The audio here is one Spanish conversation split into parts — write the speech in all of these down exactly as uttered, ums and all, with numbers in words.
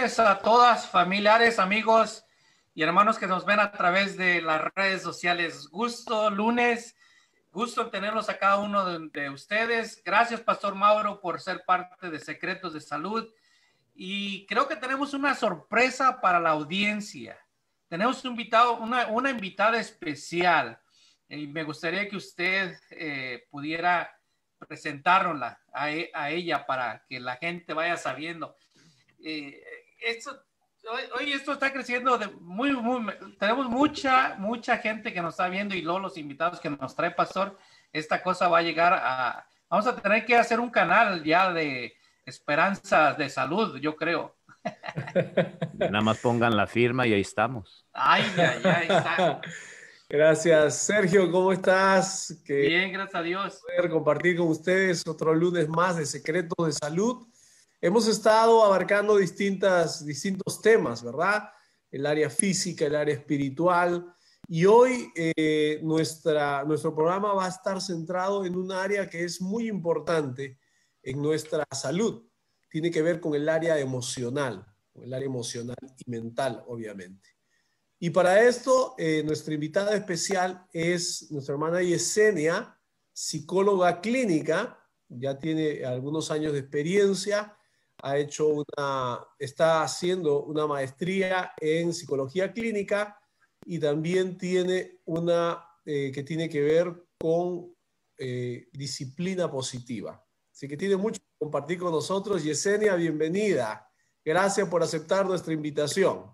noches a todas, familiares, amigos y hermanos que nos ven a través de las redes sociales. Gusto, lunes, gusto en tenerlos a cada uno de, de ustedes. Gracias, Pastor Mauro, por ser parte de Secretos de Salud. Y creo que tenemos una sorpresa para la audiencia. Tenemos un invitado, una, una invitada especial. Y me gustaría que usted eh, pudiera presentárnosla a, a ella para que la gente vaya sabiendo. Eh, esto, hoy, hoy esto está creciendo de muy, muy, tenemos mucha, mucha gente que nos está viendo y luego los invitados que nos trae Pastor, esta cosa va a llegar a, vamos a tener que hacer un canal ya de esperanzas de salud, yo creo. Nada más pongan la firma y ahí estamos. Ay, ay, ay, está. Gracias, Sergio, ¿cómo estás? Que Bien, gracias a Dios. Poder compartir con ustedes otro lunes más de Secretos de Salud. Hemos estado abarcando distintas, distintos temas, ¿verdad? El área física, el área espiritual. Y hoy eh, nuestra, nuestro programa va a estar centrado en un área que es muy importante en nuestra salud. Tiene que ver con el área emocional, con el área emocional y mental, obviamente. Y para esto, eh, nuestra invitada especial es nuestra hermana Yesenia, psicóloga clínica, ya tiene algunos años de experiencia, ha hecho una, está haciendo una maestría en psicología clínica y también tiene una eh, que tiene que ver con eh, disciplina positiva. Así que tiene mucho que compartir con nosotros. Yesenia, bienvenida. Gracias por aceptar nuestra invitación.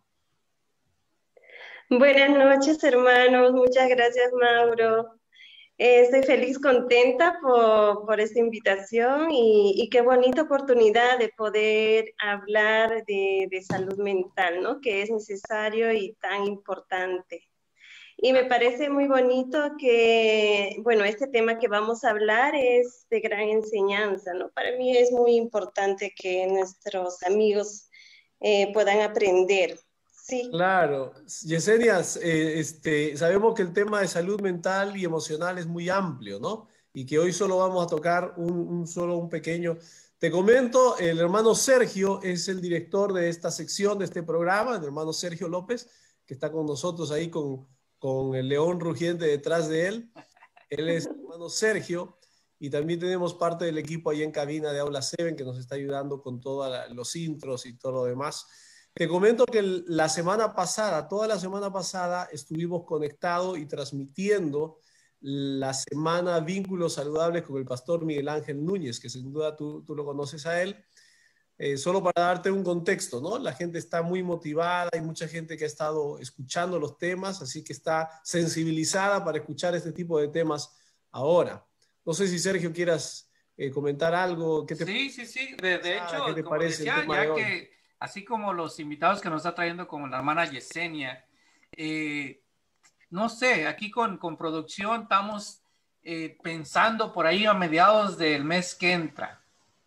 Buenas noches, hermanos. Muchas gracias, Mauro. Eh, estoy feliz, contenta por, por esta invitación y, y qué bonita oportunidad de poder hablar de, de salud mental, ¿no? Que es necesario y tan importante. Y me parece muy bonito que, bueno, este tema que vamos a hablar es de gran enseñanza, ¿no? Para mí es muy importante que nuestros amigos eh, puedan aprender. Sí. Claro, Yesenia, eh, este, sabemos que el tema de salud mental y emocional es muy amplio, ¿no? Y que hoy solo vamos a tocar un, un solo, un pequeño. Te comento, el hermano Sergio es el director de esta sección, de este programa, el hermano Sergio López, que está con nosotros ahí con, con el león rugiente detrás de él. Él es el hermano Sergio. Y también tenemos parte del equipo ahí en cabina de Aula siete que nos está ayudando con todos los intros y todo lo demás. Te comento que la semana pasada, toda la semana pasada, estuvimos conectados y transmitiendo la semana Vínculos Saludables con el pastor Miguel Ángel Núñez, que sin duda tú, tú lo conoces a él. Eh, solo para darte un contexto, ¿no? La gente está muy motivada, hay mucha gente que ha estado escuchando los temas, así que está sensibilizada para escuchar este tipo de temas ahora. No sé si Sergio quieras eh, comentar algo. ¿Qué te sí, sí, sí. De, de hecho, ¿Qué te como parece decía, el tema ya de hoy? que así como los invitados que nos está trayendo, como la hermana Yesenia, eh, no sé, aquí con, con producción estamos eh, pensando por ahí a mediados del mes que entra.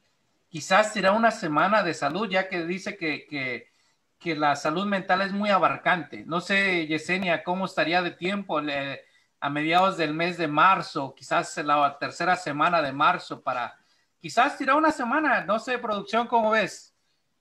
Quizás será una semana de salud, ya que dice que, que, que la salud mental es muy abarcante. No sé, Yesenia, cómo estaría de tiempo le, a mediados del mes de marzo, quizás la tercera semana de marzo para... Quizás será una semana, no sé, producción, ¿cómo ves?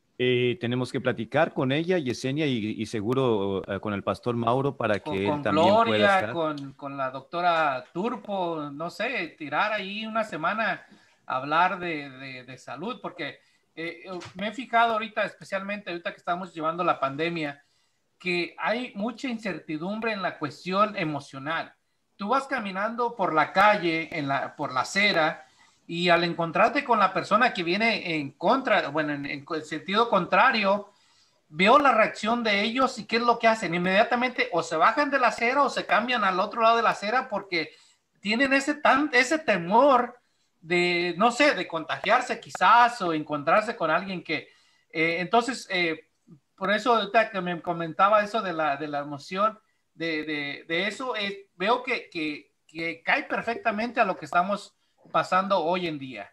Eh, tenemos que platicar con ella, Yesenia, y, y seguro uh, con el pastor Mauro para Con, que él con también Gloria, pueda estar. con, con la doctora Turpo, no sé, tirar ahí una semana a hablar de, de, de salud, porque eh, me he fijado ahorita, especialmente ahorita que estamos llevando la pandemia, que hay mucha incertidumbre en la cuestión emocional. Tú vas caminando por la calle, en la, por la acera, y al encontrarte con la persona que viene en contra, bueno, en, en el sentido contrario, veo la reacción de ellos y qué es lo que hacen. Inmediatamente o se bajan de la acera o se cambian al otro lado de la acera porque tienen ese, tan, ese temor de, no sé, de contagiarse quizás o encontrarse con alguien que... Eh, entonces, eh, por eso ahorita que me comentaba eso de la, de la emoción, de, de, de eso, eh, veo que, que, que cae perfectamente a lo que estamos pasando hoy en día.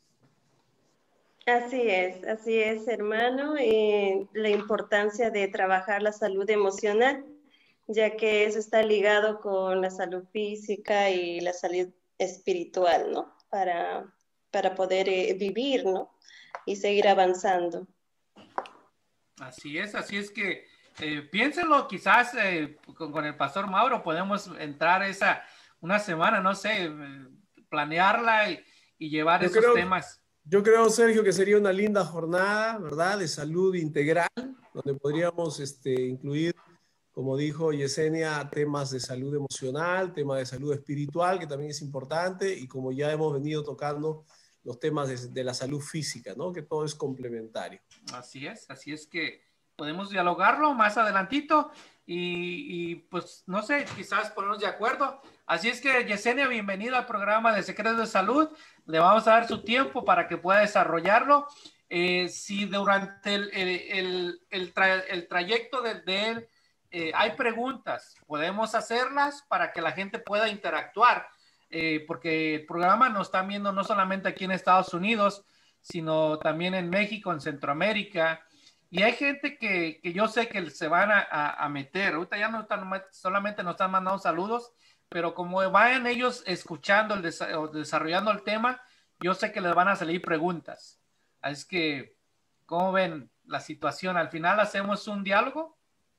Así es, así es, hermano, eh, la importancia de trabajar la salud emocional, ya que eso está ligado con la salud física y la salud espiritual, ¿no? Para, para poder eh, vivir, ¿no? Y seguir avanzando. Así es, así es que eh, piénsenlo, quizás eh, con, con el pastor Mauro podemos entrar esa una semana, no sé, eh, planearla y, y llevar Yo esos creo, temas. yo creo, Sergio, que sería una linda jornada, ¿verdad? De salud integral, donde podríamos este, incluir, como dijo Yesenia, temas de salud emocional, temas de salud espiritual, que también es importante, y como ya hemos venido tocando, los temas de, de la salud física, ¿no? Que todo es complementario. Así es, así es que podemos dialogarlo más adelantito y, y pues no sé, quizás ponernos de acuerdo. Así es que Yesenia, bienvenida al programa de Secretos de Salud. Le vamos a dar su tiempo para que pueda desarrollarlo. Eh, si durante el, el, el, el, tra el trayecto de, de él eh, hay preguntas, podemos hacerlas para que la gente pueda interactuar, eh, porque el programa nos están viendo no solamente aquí en Estados Unidos, sino también en México, en Centroamérica. Y hay gente que, que yo sé que se van a, a, a meter. Ahorita ya no están, solamente nos están mandando saludos, pero como vayan ellos escuchando, el des o desarrollando el tema, yo sé que les van a salir preguntas. Así que, ¿cómo ven la situación? ¿Al final hacemos un diálogo?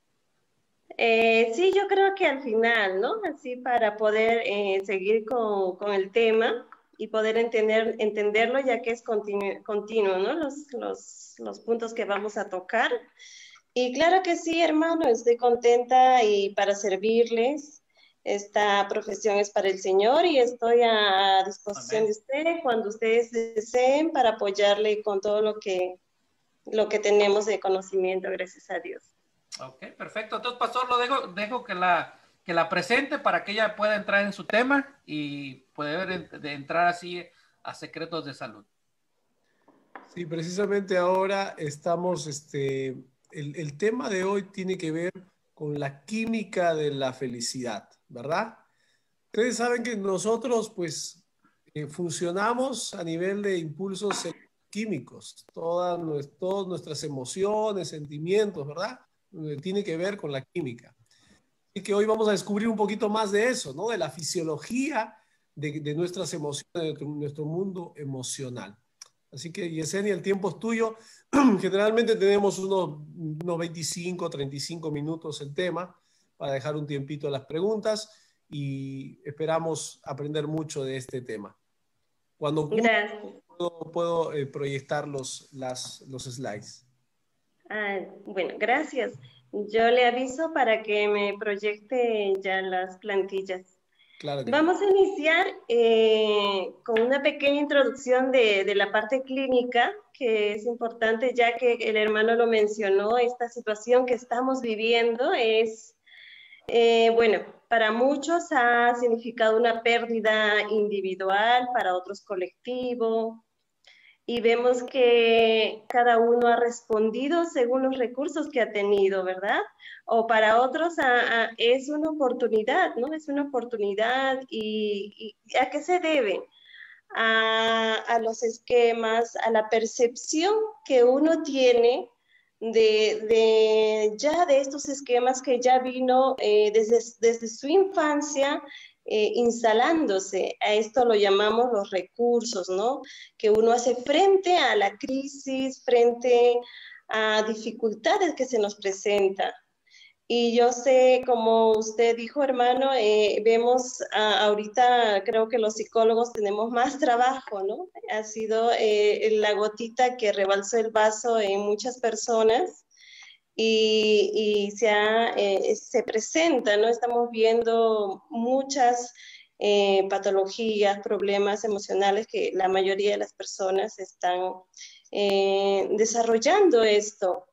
Eh, sí, yo creo que al final, ¿no? Así para poder eh, seguir con, con el tema y poder entender, entenderlo, ya que es continuo, continuo, ¿no? Los, los, los puntos que vamos a tocar. Y claro que sí, hermano, estoy contenta y para servirles. Esta profesión es para el Señor y estoy a disposición Amén. de usted cuando ustedes deseen para apoyarle con todo lo que, lo que tenemos de conocimiento, gracias a Dios. Ok, perfecto. Entonces, pastor, lo dejo, dejo que la, que la presente para que ella pueda entrar en su tema y poder de entrar así a secretos de salud. Sí, precisamente ahora estamos, este, el, el tema de hoy tiene que ver con la química de la felicidad, ¿verdad? Ustedes saben que nosotros, pues, eh, funcionamos a nivel de impulsos químicos, todas, todas nuestras emociones, sentimientos, ¿verdad? Eh, tiene que ver con la química. Y que hoy vamos a descubrir un poquito más de eso, ¿no? De la fisiología de, de nuestras emociones, de nuestro mundo emocional. Así que, Yesenia, el tiempo es tuyo. Generalmente tenemos unos, unos veinticinco, treinta y cinco minutos el tema para dejar un tiempito a las preguntas y esperamos aprender mucho de este tema. Cuando Gracias. puedo, puedo eh, proyectar los, las, los slides. Ah, bueno, gracias. Yo le aviso para que me proyecte ya las plantillas. Claro que Vamos a iniciar eh, con una pequeña introducción de, de la parte clínica, que es importante ya que el hermano lo mencionó. Esta situación que estamos viviendo es, eh, bueno, para muchos ha significado una pérdida individual, para otros colectivo, y vemos que cada uno ha respondido según los recursos que ha tenido, ¿verdad? O para otros a, a, es una oportunidad, ¿no? Es una oportunidad y, y ¿a qué se debe? A, a los esquemas, a la percepción que uno tiene de, de ya de estos esquemas que ya vino eh, desde, desde su infancia, Eh, instalándose. A esto lo llamamos los recursos, ¿no? Que uno hace frente a la crisis, frente a dificultades que se nos presentan. Y yo sé, como usted dijo, hermano, eh, vemos a, ahorita, creo que los psicólogos tenemos más trabajo, ¿no? Ha sido eh, la gotita que rebalsó el vaso en muchas personas. Y, y se, ha, eh, se presenta, ¿no? Estamos viendo muchas eh, patologías, problemas emocionales que la mayoría de las personas están eh, desarrollando esto.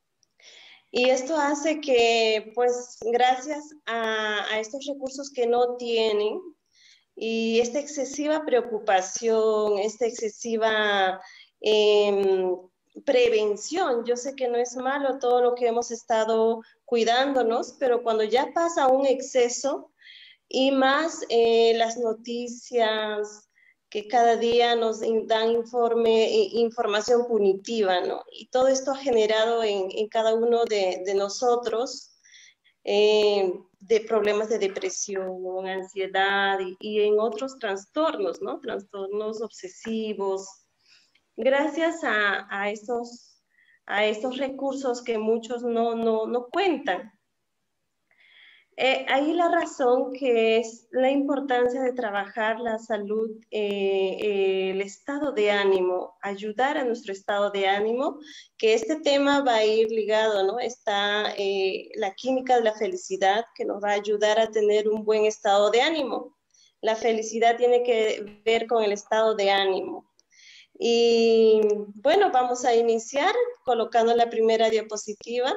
Y esto hace que, pues, gracias a, a estos recursos que no tienen y esta excesiva preocupación, esta excesiva eh, prevención. Yo sé que no es malo todo lo que hemos estado cuidándonos, pero cuando ya pasa un exceso y más eh, las noticias que cada día nos dan informe, información punitiva, ¿no? Y todo esto ha generado en, en cada uno de, de nosotros eh, de problemas de depresión, ansiedad y, y en otros trastornos, ¿no? Trastornos obsesivos. Gracias a, a, estos, a estos recursos que muchos no, no, no cuentan. Eh, ahí la razón que es la importancia de trabajar la salud, eh, eh, el estado de ánimo, ayudar a nuestro estado de ánimo, que este tema va a ir ligado, ¿no? Está eh, la química de la felicidad, que nos va a ayudar a tener un buen estado de ánimo. La felicidad tiene que ver con el estado de ánimo. Y bueno, vamos a iniciar colocando la primera diapositiva.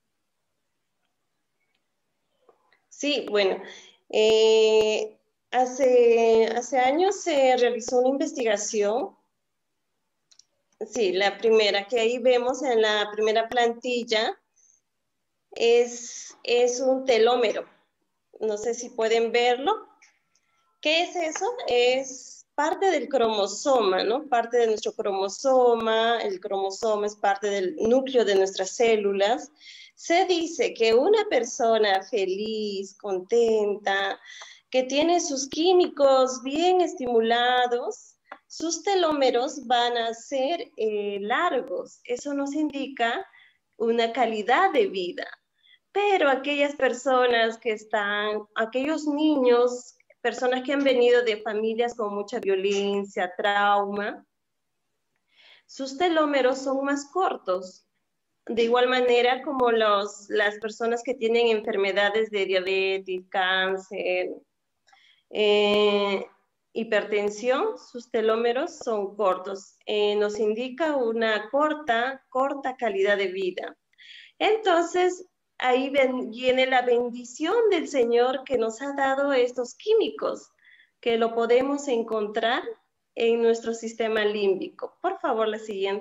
Sí, bueno, eh, hace, hace años se realizó una investigación. Sí, la primera que ahí vemos en la primera plantilla es, es un telómero. No sé si pueden verlo. ¿Qué es eso? Es parte del cromosoma, ¿no? Parte de nuestro cromosoma. El cromosoma es parte del núcleo de nuestras células. Se dice que una persona feliz, contenta, que tiene sus químicos bien estimulados, sus telómeros van a ser eh, largos. Eso nos indica una calidad de vida. Pero aquellas personas que están, aquellos niños, personas que han venido de familias con mucha violencia, trauma, sus telómeros son más cortos. De igual manera como los, las personas que tienen enfermedades de diabetes, cáncer, eh, hipertensión, sus telómeros son cortos. Eh, nos indica una corta, corta calidad de vida. Entonces, ahí ven, viene la bendición del Señor que nos ha dado estos químicos, que lo podemos encontrar en nuestro sistema límbico. Por favor, la siguiente.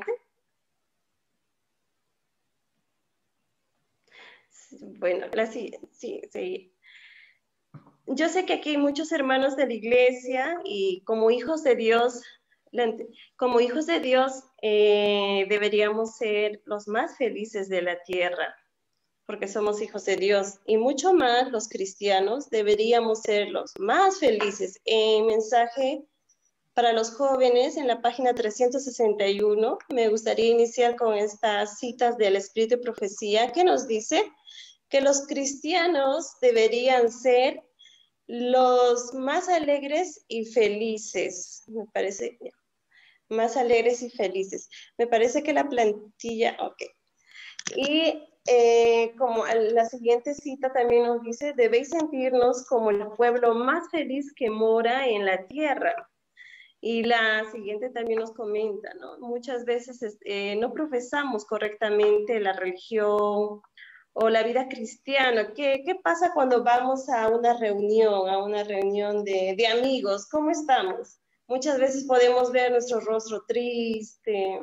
Bueno, la siguiente, sí, sí. Yo sé que aquí hay muchos hermanos de la iglesia y como hijos de Dios, como hijos de Dios eh, deberíamos ser los más felices de la tierra, porque somos hijos de Dios. Y mucho más los cristianos deberíamos ser los más felices. En mensaje para los jóvenes, en la página trescientos sesenta y uno, me gustaría iniciar con estas citas del Espíritu de Profecía que nos dice que los cristianos deberían ser los más alegres y felices. Me parece, más alegres y felices. Me parece que la plantilla, ok. Y eh, como la siguiente cita también nos dice, debéis sentirnos como el pueblo más feliz que mora en la tierra. Y la siguiente también nos comenta, ¿no? Muchas veces eh, no profesamos correctamente la religión o la vida cristiana. ¿Qué, qué pasa cuando vamos a una reunión, a una reunión de, de amigos? ¿Cómo estamos? Muchas veces podemos ver nuestro rostro triste.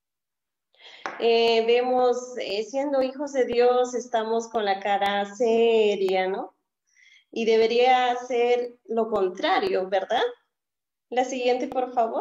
Eh, vemos, eh, siendo hijos de Dios, estamos con la cara seria, ¿no? Y debería ser lo contrario, ¿verdad? La siguiente, por favor.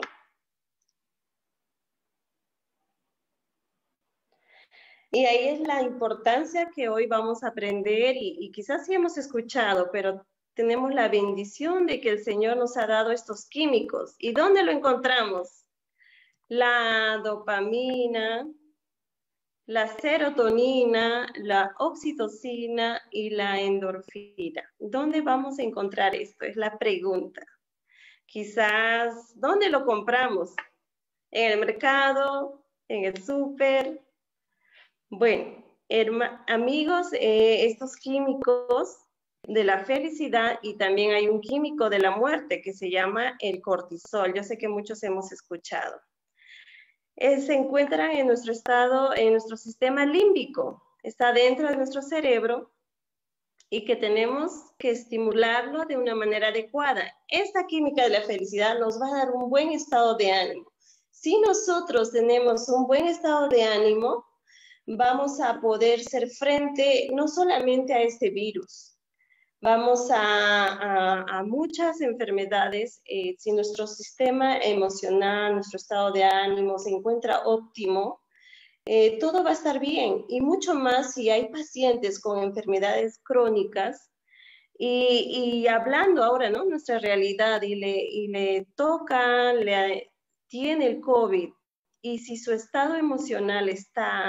Y ahí es la importancia que hoy vamos a aprender y, y quizás sí hemos escuchado, pero tenemos la bendición de que el Señor nos ha dado estos químicos. ¿Y dónde lo encontramos? La dopamina, la serotonina, la oxitocina y la endorfina. ¿Dónde vamos a encontrar esto? Es la pregunta. Quizás, ¿dónde lo compramos? ¿En el mercado? ¿En el súper? Bueno, amigos, eh, estos químicos de la felicidad y también hay un químico de la muerte que se llama el cortisol. Yo sé que muchos hemos escuchado. Eh, se encuentran en nuestro estado, en nuestro sistema límbico. Está dentro de nuestro cerebro y que tenemos que estimularlo de una manera adecuada. Esta química de la felicidad nos va a dar un buen estado de ánimo. Si nosotros tenemos un buen estado de ánimo, vamos a poder hacer frente no solamente a este virus, vamos a, a, a muchas enfermedades. Eh, si nuestro sistema emocional, nuestro estado de ánimo se encuentra óptimo, eh, todo va a estar bien. Y mucho más si hay pacientes con enfermedades crónicas y, y hablando ahora, ¿no? Nuestra realidad y le, y le toca, le tiene el COVID y si su estado emocional está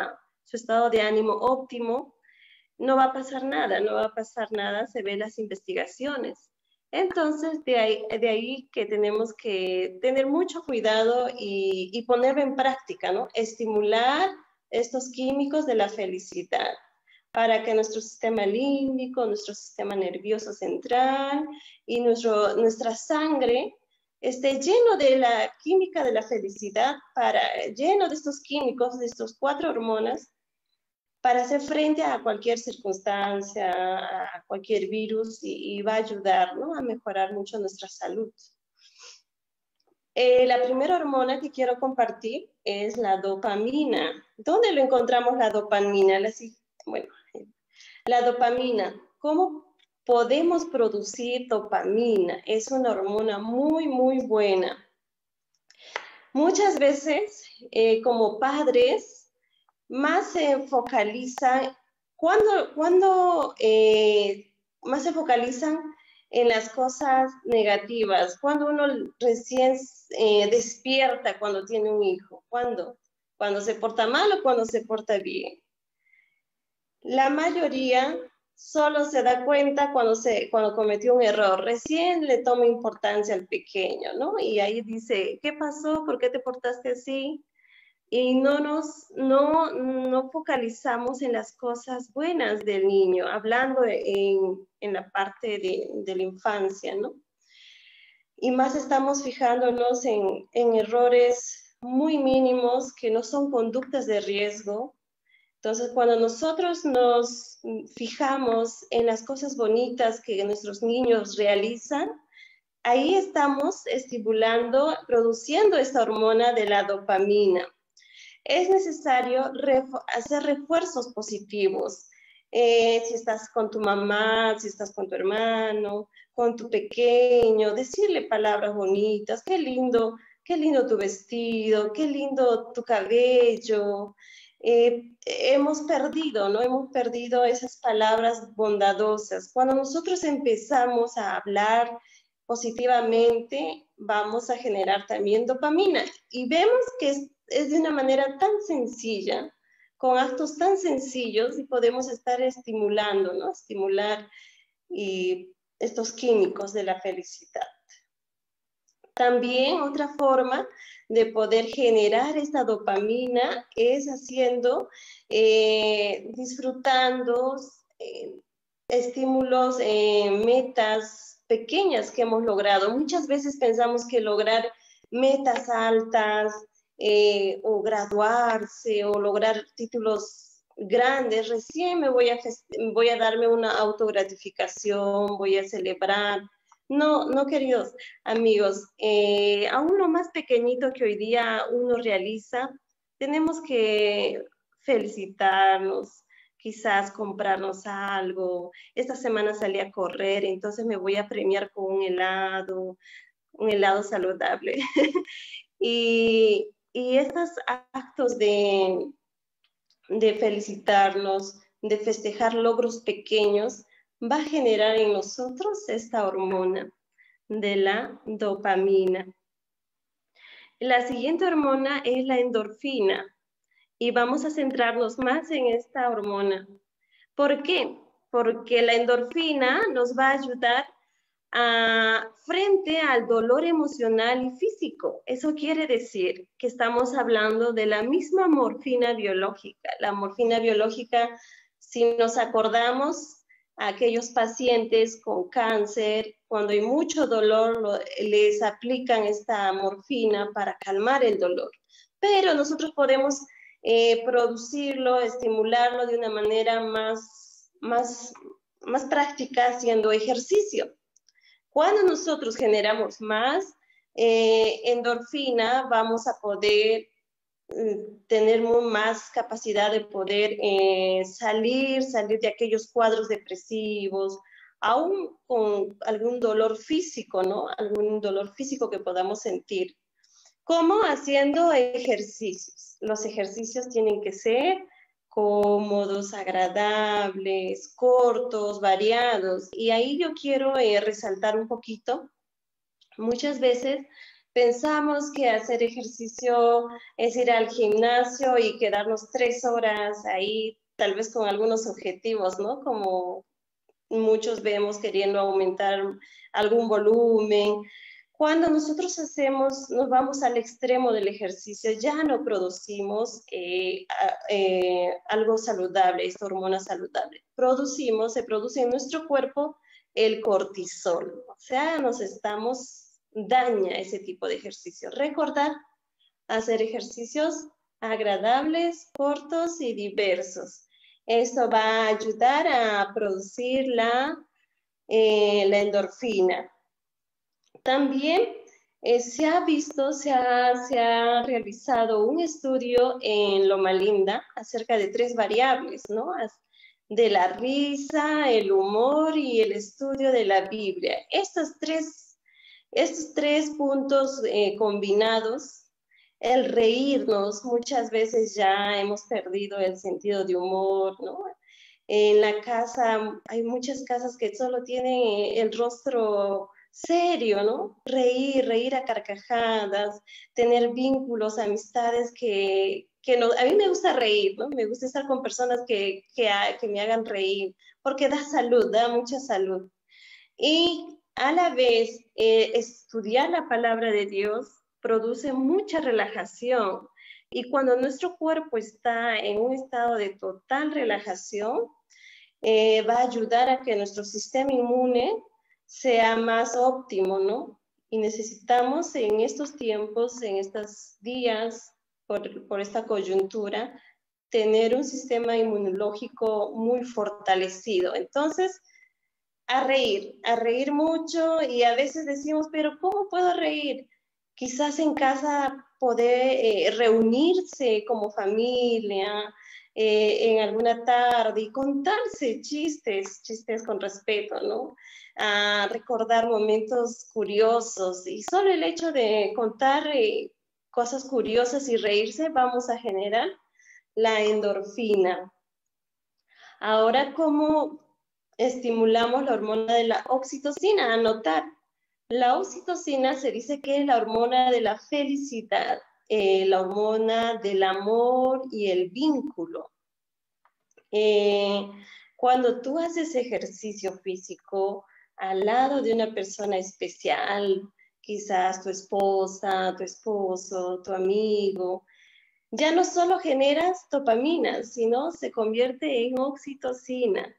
su estado de ánimo óptimo, no va a pasar nada, no va a pasar nada, se ven las investigaciones. Entonces, de ahí, de ahí que tenemos que tener mucho cuidado y, y ponerlo en práctica, ¿no? Estimular estos químicos de la felicidad para que nuestro sistema límbico, nuestro sistema nervioso central y nuestro, nuestra sangre esté lleno de la química de la felicidad, para, lleno de estos químicos, de estos cuatro hormonas, para hacer frente a cualquier circunstancia, a cualquier virus, y, y va a ayudar, ¿no?, a mejorar mucho nuestra salud. Eh, la primera hormona que quiero compartir es la dopamina. ¿Dónde lo encontramos la dopamina? La, bueno, la dopamina, ¿cómo podemos producir dopamina? Es una hormona muy, muy buena. Muchas veces, eh, como padres, más se focalizan, cuando, cuando eh, más se focalizan en las cosas negativas, cuando uno recién eh, despierta cuando tiene un hijo, ¿cuándo? Cuando se porta mal o cuando se porta bien. La mayoría solo se da cuenta cuando, se, cuando cometió un error, recién le toma importancia al pequeño, ¿no? Y ahí dice, ¿qué pasó? ¿Por qué te portaste así? Y no nos no, no focalizamos en las cosas buenas del niño, hablando en, en la parte de, de la infancia, ¿no? Y más estamos fijándonos en, en errores muy mínimos que no son conductas de riesgo. Entonces, cuando nosotros nos fijamos en las cosas bonitas que nuestros niños realizan, ahí estamos estimulando, produciendo esta hormona de la dopamina. Es necesario refu- hacer refuerzos positivos. Eh, si estás con tu mamá, si estás con tu hermano, con tu pequeño, decirle palabras bonitas, qué lindo, qué lindo tu vestido, qué lindo tu cabello. Eh, hemos perdido, ¿no? Hemos perdido esas palabras bondadosas. Cuando nosotros empezamos a hablar positivamente, vamos a generar también dopamina. Y vemos que es, es de una manera tan sencilla, con actos tan sencillos, y podemos estar estimulando, ¿no? Estimular y estos químicos de la felicidad. También otra forma de poder generar esta dopamina es haciendo, eh, disfrutando eh, estímulos, eh, metas pequeñas que hemos logrado. Muchas veces pensamos que lograr metas altas eh, o graduarse o lograr títulos grandes, recién me voy a, voy a darme una autogratificación, voy a celebrar. No, no, queridos amigos, eh, aún lo más pequeñito que hoy día uno realiza, tenemos que felicitarnos, quizás comprarnos algo. Esta semana salí a correr, entonces me voy a premiar con un helado, un helado saludable. y, y estos actos de, de felicitarnos, de festejar logros pequeños, va a generar en nosotros esta hormona de la dopamina. La siguiente hormona es la endorfina, y vamos a centrarnos más en esta hormona. ¿Por qué? Porque la endorfina nos va a ayudar a, frente al dolor emocional y físico. Eso quiere decir que estamos hablando de la misma morfina biológica. La morfina biológica, si nos acordamos, a aquellos pacientes con cáncer, cuando hay mucho dolor, les aplican esta morfina para calmar el dolor. Pero nosotros podemos eh, producirlo, estimularlo de una manera más, más, más práctica haciendo ejercicio. Cuando nosotros generamos más eh, endorfina, vamos a poder tener más capacidad de poder eh, salir, salir de aquellos cuadros depresivos, aún con algún dolor físico, ¿no? Algún dolor físico que podamos sentir. ¿Cómo? Haciendo ejercicios. Los ejercicios tienen que ser cómodos, agradables, cortos, variados. Y ahí yo quiero eh, resaltar un poquito. Muchas veces Pensamos que hacer ejercicio es ir al gimnasio y quedarnos tres horas ahí, tal vez con algunos objetivos, ¿no? Como muchos vemos queriendo aumentar algún volumen. Cuando nosotros hacemos, nos vamos al extremo del ejercicio, ya no producimos eh, eh, algo saludable, esta hormona saludable. Producimos, se produce en nuestro cuerpo el cortisol, o sea, nos estamos, daña ese tipo de ejercicio. Recordar, hacer ejercicios agradables, cortos y diversos. Esto va a ayudar a producir la, eh, la endorfina. También eh, se ha visto, se ha, se ha realizado un estudio en Loma Linda acerca de tres variables, ¿no? De la risa, el humor y el estudio de la Biblia. Estos tres, estos tres puntos eh, combinados, el reírnos, muchas veces ya hemos perdido el sentido de humor, ¿no? En la casa, hay muchas casas que solo tienen el rostro serio, ¿no? Reír, reír a carcajadas, tener vínculos, amistades que, que no, a mí me gusta reír, ¿no? Me gusta estar con personas que, que, que me hagan reír, porque da salud, da mucha salud. Y a la vez, eh, estudiar la palabra de Dios produce mucha relajación. Y cuando nuestro cuerpo está en un estado de total relajación, eh, va a ayudar a que nuestro sistema inmune sea más óptimo, ¿no? Y necesitamos en estos tiempos, en estos días, por, por esta coyuntura, tener un sistema inmunológico muy fortalecido. Entonces, a reír, a reír mucho, y a veces decimos, pero ¿cómo puedo reír? Quizás en casa poder eh, reunirse como familia, eh, en alguna tarde y contarse chistes, chistes con respeto, ¿no? A recordar momentos curiosos, y solo el hecho de contar eh, cosas curiosas y reírse, vamos a generar la endorfina. Ahora, ¿cómo estimulamos la hormona de la oxitocina? Anotar. La oxitocina se dice que es la hormona de la felicidad, eh, la hormona del amor y el vínculo. Eh, cuando tú haces ejercicio físico al lado de una persona especial, quizás tu esposa, tu esposo, tu amigo, ya no solo generas dopamina, sino se convierte en oxitocina.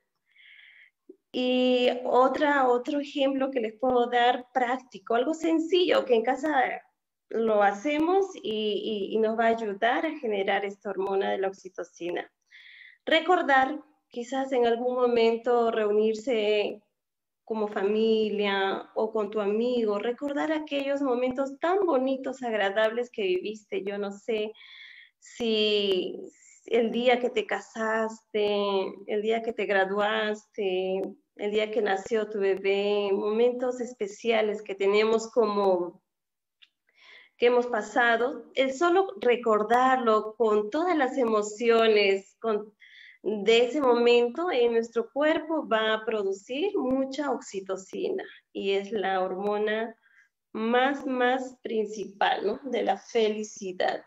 Y otra, otro ejemplo que les puedo dar práctico, algo sencillo que en casa lo hacemos y, y, y nos va a ayudar a generar esta hormona de la oxitocina. Recordar, quizás en algún momento reunirse como familia o con tu amigo, recordar aquellos momentos tan bonitos, agradables que viviste. Yo no sé si el día que te casaste, el día que te graduaste, el día que nació tu bebé, momentos especiales que tenemos como que hemos pasado, el solo recordarlo con todas las emociones con, de ese momento en nuestro cuerpo va a producir mucha oxitocina, y es la hormona más, más principal, ¿no? De la felicidad.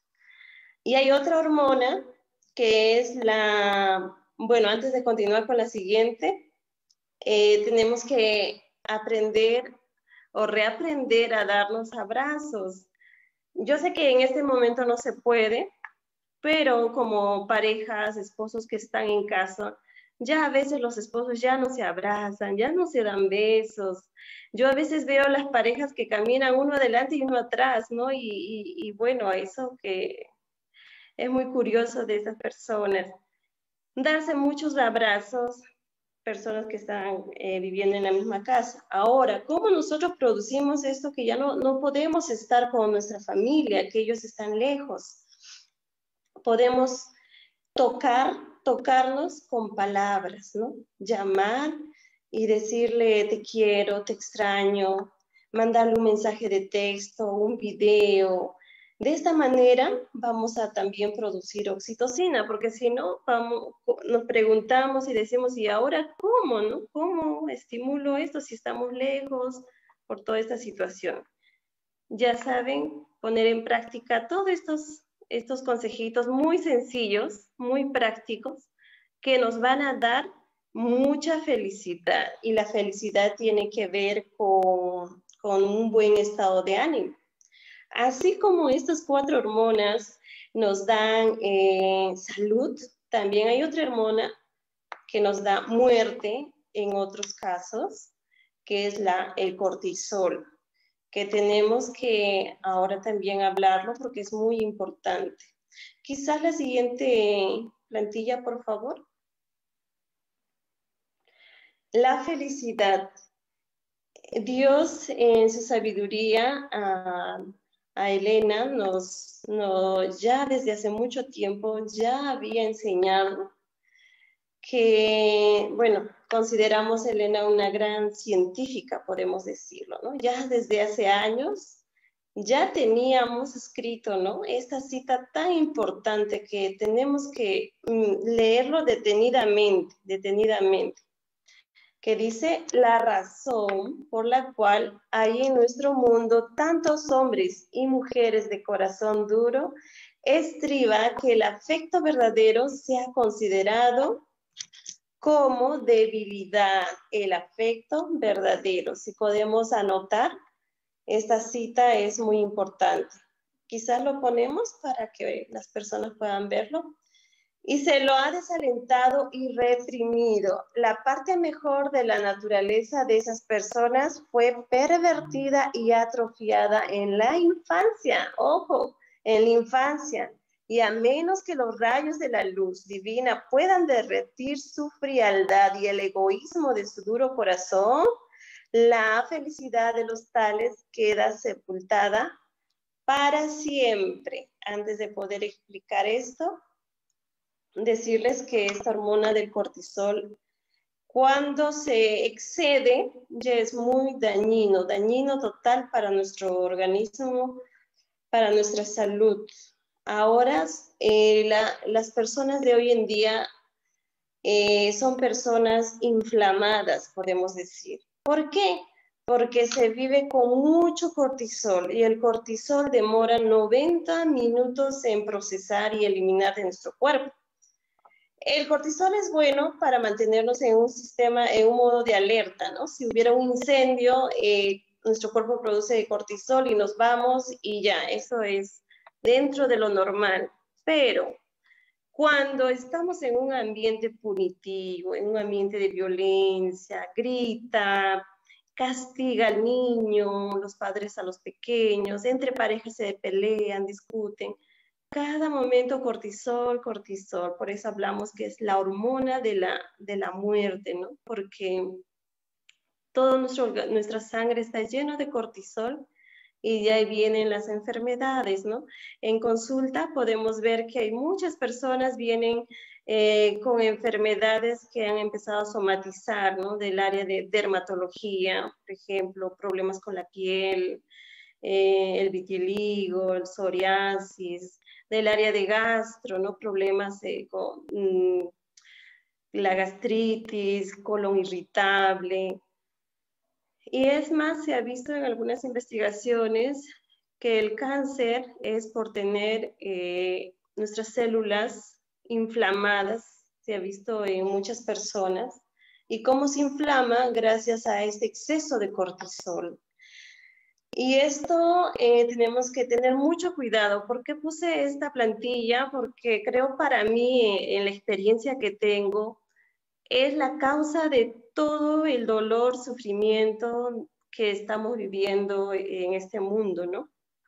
Y hay otra hormona que es la, bueno, antes de continuar con la siguiente, eh, tenemos que aprender o reaprender a darnos abrazos. Yo sé que en este momento no se puede, pero como parejas, esposos que están en casa, ya a veces los esposos ya no se abrazan, ya no se dan besos. Yo a veces veo las parejas que caminan uno adelante y uno atrás, ¿no? Y, y, y bueno, eso que es muy curioso de esas personas. Darse muchos abrazos, personas que están eh, viviendo en la misma casa. Ahora, ¿cómo nosotros producimos esto que ya no, no podemos estar con nuestra familia, que ellos están lejos? Podemos tocar, tocarnos con palabras, ¿no? Llamar y decirle te quiero, te extraño, mandarle un mensaje de texto, un video. De esta manera vamos a también producir oxitocina, porque si no, vamos, nos preguntamos y decimos, ¿y ahora cómo, no? ¿Cómo estimulo esto si estamos lejos por toda esta situación? ya saben poner en práctica todos estos, estos consejitos muy sencillos, muy prácticos, que nos van a dar mucha felicidad. Y la felicidad tiene que ver con, con un buen estado de ánimo. Así como estas cuatro hormonas nos dan eh, salud, también hay otra hormona que nos da muerte en otros casos, que es la, el cortisol, que tenemos que ahora también hablarlo porque es muy importante. Quizás la siguiente plantilla, por favor. La felicidad. Dios en su sabiduría a, a Elena nos, nos ya desde hace mucho tiempo ya había enseñado que, bueno, consideramos a Elena una gran científica, podemos decirlo, ¿no? Ya desde hace años ya teníamos escrito, ¿no? Esta cita tan importante que tenemos que mm, leerlo detenidamente, detenidamente, que dice: la razón por la cual hay en nuestro mundo tantos hombres y mujeres de corazón duro estriba que el afecto verdadero sea considerado como debilidad, el afecto verdadero. Si podemos anotar, esta cita es muy importante. Quizás lo ponemos para que las personas puedan verlo. Y se lo ha desalentado y reprimido. La parte mejor de la naturaleza de esas personas fue pervertida y atrofiada en la infancia. Ojo, en la infancia. Y a menos que los rayos de la luz divina puedan derretir su frialdad y el egoísmo de su duro corazón, la felicidad de los tales queda sepultada para siempre. Antes de poder explicar esto, decirles que esta hormona del cortisol, cuando se excede, ya es muy dañino, dañino total para nuestro organismo, para nuestra salud. Ahora, eh, la, las personas de hoy en día eh, son personas inflamadas, podemos decir. ¿Por qué? Porque se vive con mucho cortisol y el cortisol demora noventa minutos en procesar y eliminar de nuestro cuerpo. El cortisol es bueno para mantenernos en un sistema, en un modo de alerta, ¿no? Si hubiera un incendio, eh, nuestro cuerpo produce cortisol y nos vamos y ya, eso es dentro de lo normal. Pero cuando estamos en un ambiente punitivo, en un ambiente de violencia, grita, castiga al niño, los padres a los pequeños, entre parejas se pelean, discuten, cada momento cortisol, cortisol, por eso hablamos que es la hormona de la, de la muerte, ¿no? Porque toda nuestra sangre está lleno de cortisol y de ahí vienen las enfermedades, ¿no? En consulta podemos ver que hay muchas personas vienen eh, con enfermedades que han empezado a somatizar, ¿no? Del área de dermatología, por ejemplo, problemas con la piel, eh, el vitiligo, el psoriasis, del área de gastro, ¿no? Problemas eh, con mmm, la gastritis, colon irritable. Y es más, se ha visto en algunas investigaciones que el cáncer es por tener eh, nuestras células inflamadas, se ha visto en muchas personas, y cómo se inflama gracias a este exceso de cortisol. Y esto eh, tenemos que tener mucho cuidado. ¿Por qué puse esta plantilla? Porque creo para mí, en la experiencia que tengo, es la causa de todo el dolor, sufrimiento que estamos viviendo en este mundo, ¿no?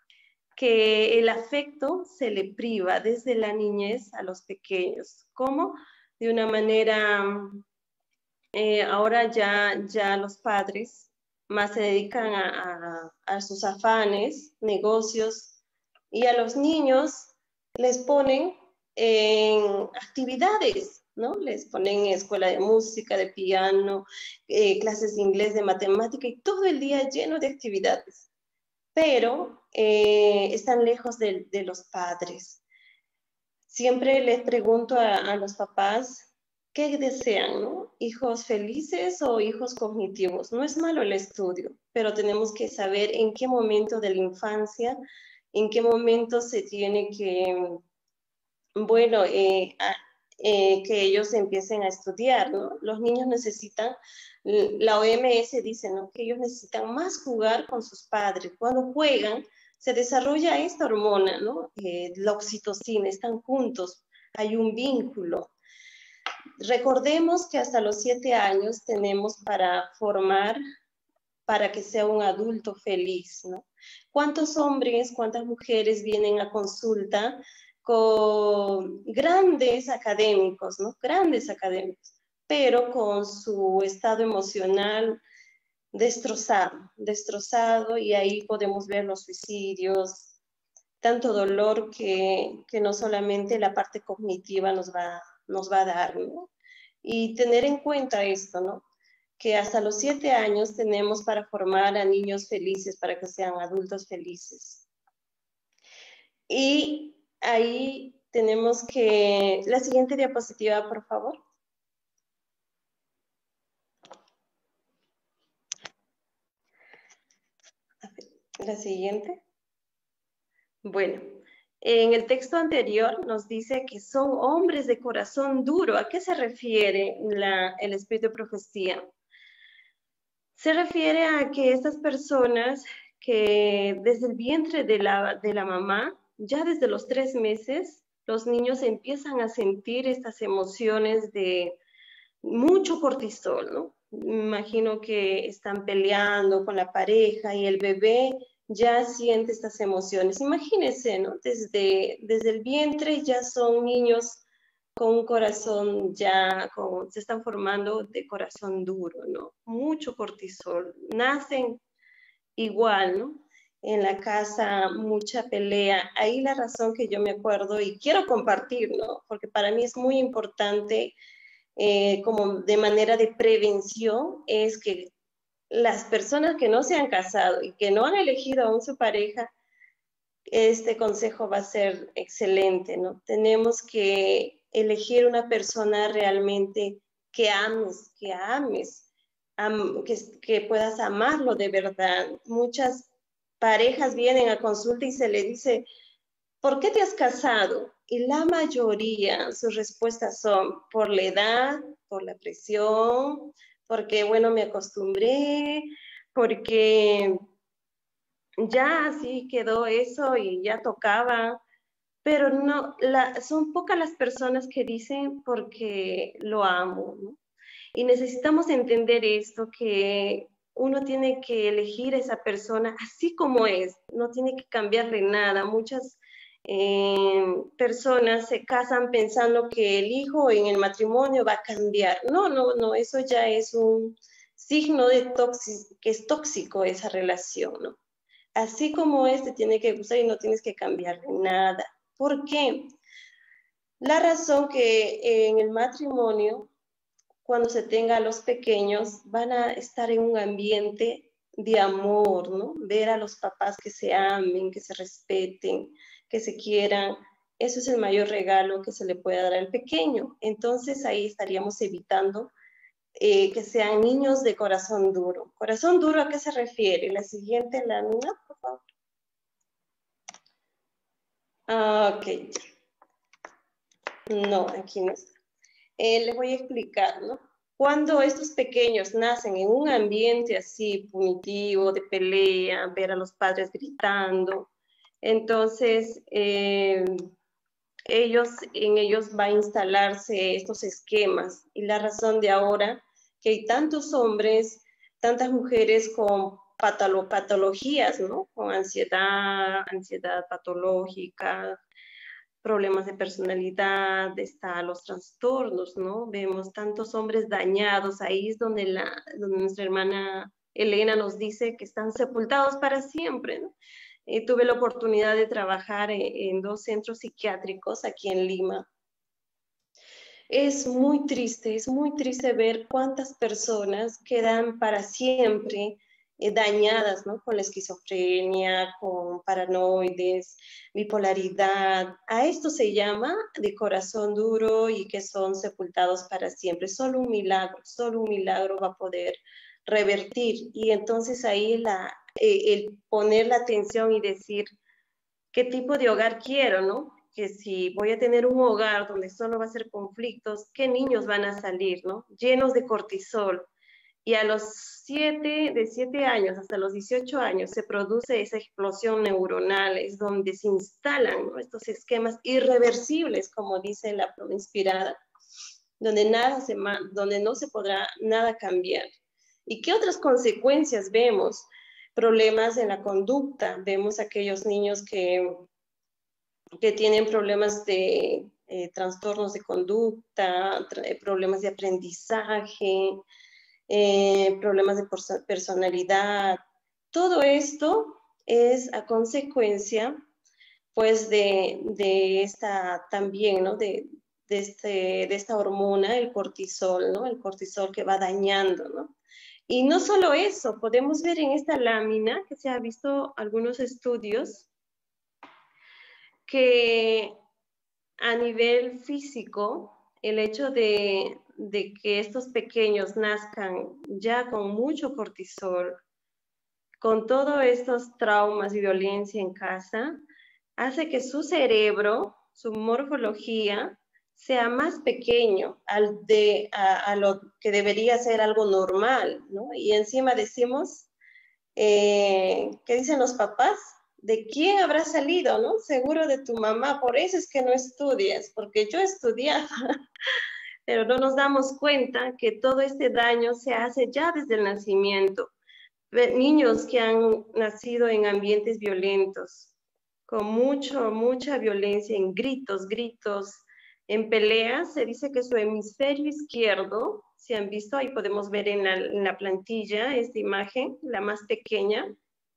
Que el afecto se le priva desde la niñez a los pequeños. ¿Cómo? De una manera, eh, ahora ya, ya los padres más se dedican a, a, a sus afanes, negocios, y a los niños les ponen en actividades, ¿no? Les ponen escuela de música, de piano, eh, clases de inglés, de matemática, y todo el día lleno de actividades. Pero eh, están lejos de, de los padres. Siempre les pregunto a, a los papás ¿qué desean, no? ¿Hijos felices o hijos cognitivos? No es malo el estudio, pero tenemos que saber en qué momento de la infancia, en qué momento se tiene que, bueno, eh, a, eh, que ellos empiecen a estudiar, ¿no? Los niños necesitan, la O M S dice, ¿no? Que ellos necesitan más jugar con sus padres. Cuando juegan, se desarrolla esta hormona, ¿no? Eh, la oxitocina, están juntos, hay un vínculo. Recordemos que hasta los siete años tenemos para formar, para que sea un adulto feliz, ¿no? ¿Cuántos hombres, cuántas mujeres vienen a consulta con grandes académicos, ¿no? Grandes académicos, pero con su estado emocional destrozado, destrozado, y ahí podemos ver los suicidios, tanto dolor que, que no solamente la parte cognitiva nos va, nos va a dar, ¿no? Y tener en cuenta esto, ¿no? Que hasta los siete años tenemos para formar a niños felices, para que sean adultos felices. Y ahí tenemos que... La siguiente diapositiva, por favor. La siguiente. Bueno, en el texto anterior nos dice que son hombres de corazón duro. ¿A qué se refiere la, el espíritu de profecía? Se refiere a que estas personas que desde el vientre de la, de la mamá, ya desde los tres meses, los niños empiezan a sentir estas emociones de mucho cortisol, ¿no? Me imagino que están peleando con la pareja y el bebé ya siente estas emociones. Imagínense, ¿no? Desde, desde el vientre ya son niños con un corazón ya, con, se están formando de corazón duro, ¿no? Mucho cortisol. Nacen igual, ¿no? En la casa, mucha pelea. Ahí la razón que yo me acuerdo y quiero compartir, ¿no? Porque para mí es muy importante, eh, como de manera de prevención, es que las personas que no se han casado y que no han elegido aún su pareja, este consejo va a ser excelente, ¿no? Tenemos que elegir una persona realmente que ames, que ames, am, que, que puedas amarlo de verdad. Muchas parejas vienen a consulta y se le dice, ¿por qué te has casado? Y la mayoría, sus respuestas son por la edad, por la presión, porque, bueno, me acostumbré, porque ya así quedó eso y ya tocaba, pero no, la, son pocas las personas que dicen porque lo amo, ¿no? Y necesitamos entender esto, que uno tiene que elegir a esa persona así como es, no tiene que cambiarle nada. Muchas eh, personas se casan pensando que el hijo en el matrimonio va a cambiar. No, no, no, eso ya es un signo de tóxico, que es tóxico esa relación, ¿no? Así como este tiene que gustar y no tienes que cambiarle nada. ¿Por qué? La razón que en el matrimonio, cuando se tenga a los pequeños, van a estar en un ambiente de amor, ¿no? Ver a los papás que se amen, que se respeten, que se quieran. Eso es el mayor regalo que se le puede dar al pequeño. Entonces ahí estaríamos evitando eh, que sean niños de corazón duro. ¿Corazón duro a qué se refiere? La siguiente, la mía, por favor. Ah, ok. No, aquí no está. Eh, les voy a explicar, ¿no? Cuando estos pequeños nacen en un ambiente así punitivo, de pelea, ver a los padres gritando, entonces eh, ellos, en ellos va a instalarse estos esquemas. Y la razón de ahora que hay tantos hombres, tantas mujeres con patolo patologías, ¿no? Con ansiedad, ansiedad patológica, problemas de personalidad, está los trastornos, ¿no? Vemos tantos hombres dañados, ahí es donde, la, donde nuestra hermana Elena nos dice que están sepultados para siempre, ¿no? Eh, tuve la oportunidad de trabajar en, en dos centros psiquiátricos aquí en Lima. Es muy triste, es muy triste ver cuántas personas quedan para siempre eh, dañadas, ¿no? Con la esquizofrenia, con paranoides, bipolaridad. A esto se llama de corazón duro y que son sepultados para siempre. Solo un milagro, solo un milagro va a poder revertir. Y entonces ahí la, eh, el poner la atención y decir qué tipo de hogar quiero, ¿no? Que si voy a tener un hogar donde solo va a ser conflictos, ¿qué niños van a salir, ¿no? Llenos de cortisol. Y a los siete, de siete años hasta los dieciocho años se produce esa explosión neuronal, es donde se instalan, ¿no?, estos esquemas irreversibles, como dice la prueba inspirada, donde, nada se, donde no se podrá nada cambiar. ¿Y qué otras consecuencias vemos? Problemas en la conducta. Vemos aquellos niños que, que tienen problemas de eh, trastornos de conducta, problemas de aprendizaje, Eh, problemas de personalidad. Todo esto es a consecuencia, pues, de, de esta también, ¿no? De, de, este, de esta hormona, el cortisol, ¿no? El cortisol que va dañando, ¿no? Y no solo eso, podemos ver en esta lámina que se ha visto algunos estudios que a nivel físico, el hecho de, de que estos pequeños nazcan ya con mucho cortisol, con todos estos traumas y violencia en casa, hace que su cerebro, su morfología, sea más pequeño al de, a, a lo que debería ser algo normal, ¿no? Y encima decimos, eh, ¿qué dicen los papás? ¿De quién habrá salido, no? Seguro de tu mamá, por eso es que no estudias, porque yo estudiaba, pero no nos damos cuenta que todo este daño se hace ya desde el nacimiento. Niños que han nacido en ambientes violentos, con mucho, mucha violencia, en gritos, gritos, en peleas, se dice que su hemisferio izquierdo, si han visto, ahí podemos ver en la, en la plantilla esta imagen, la más pequeña,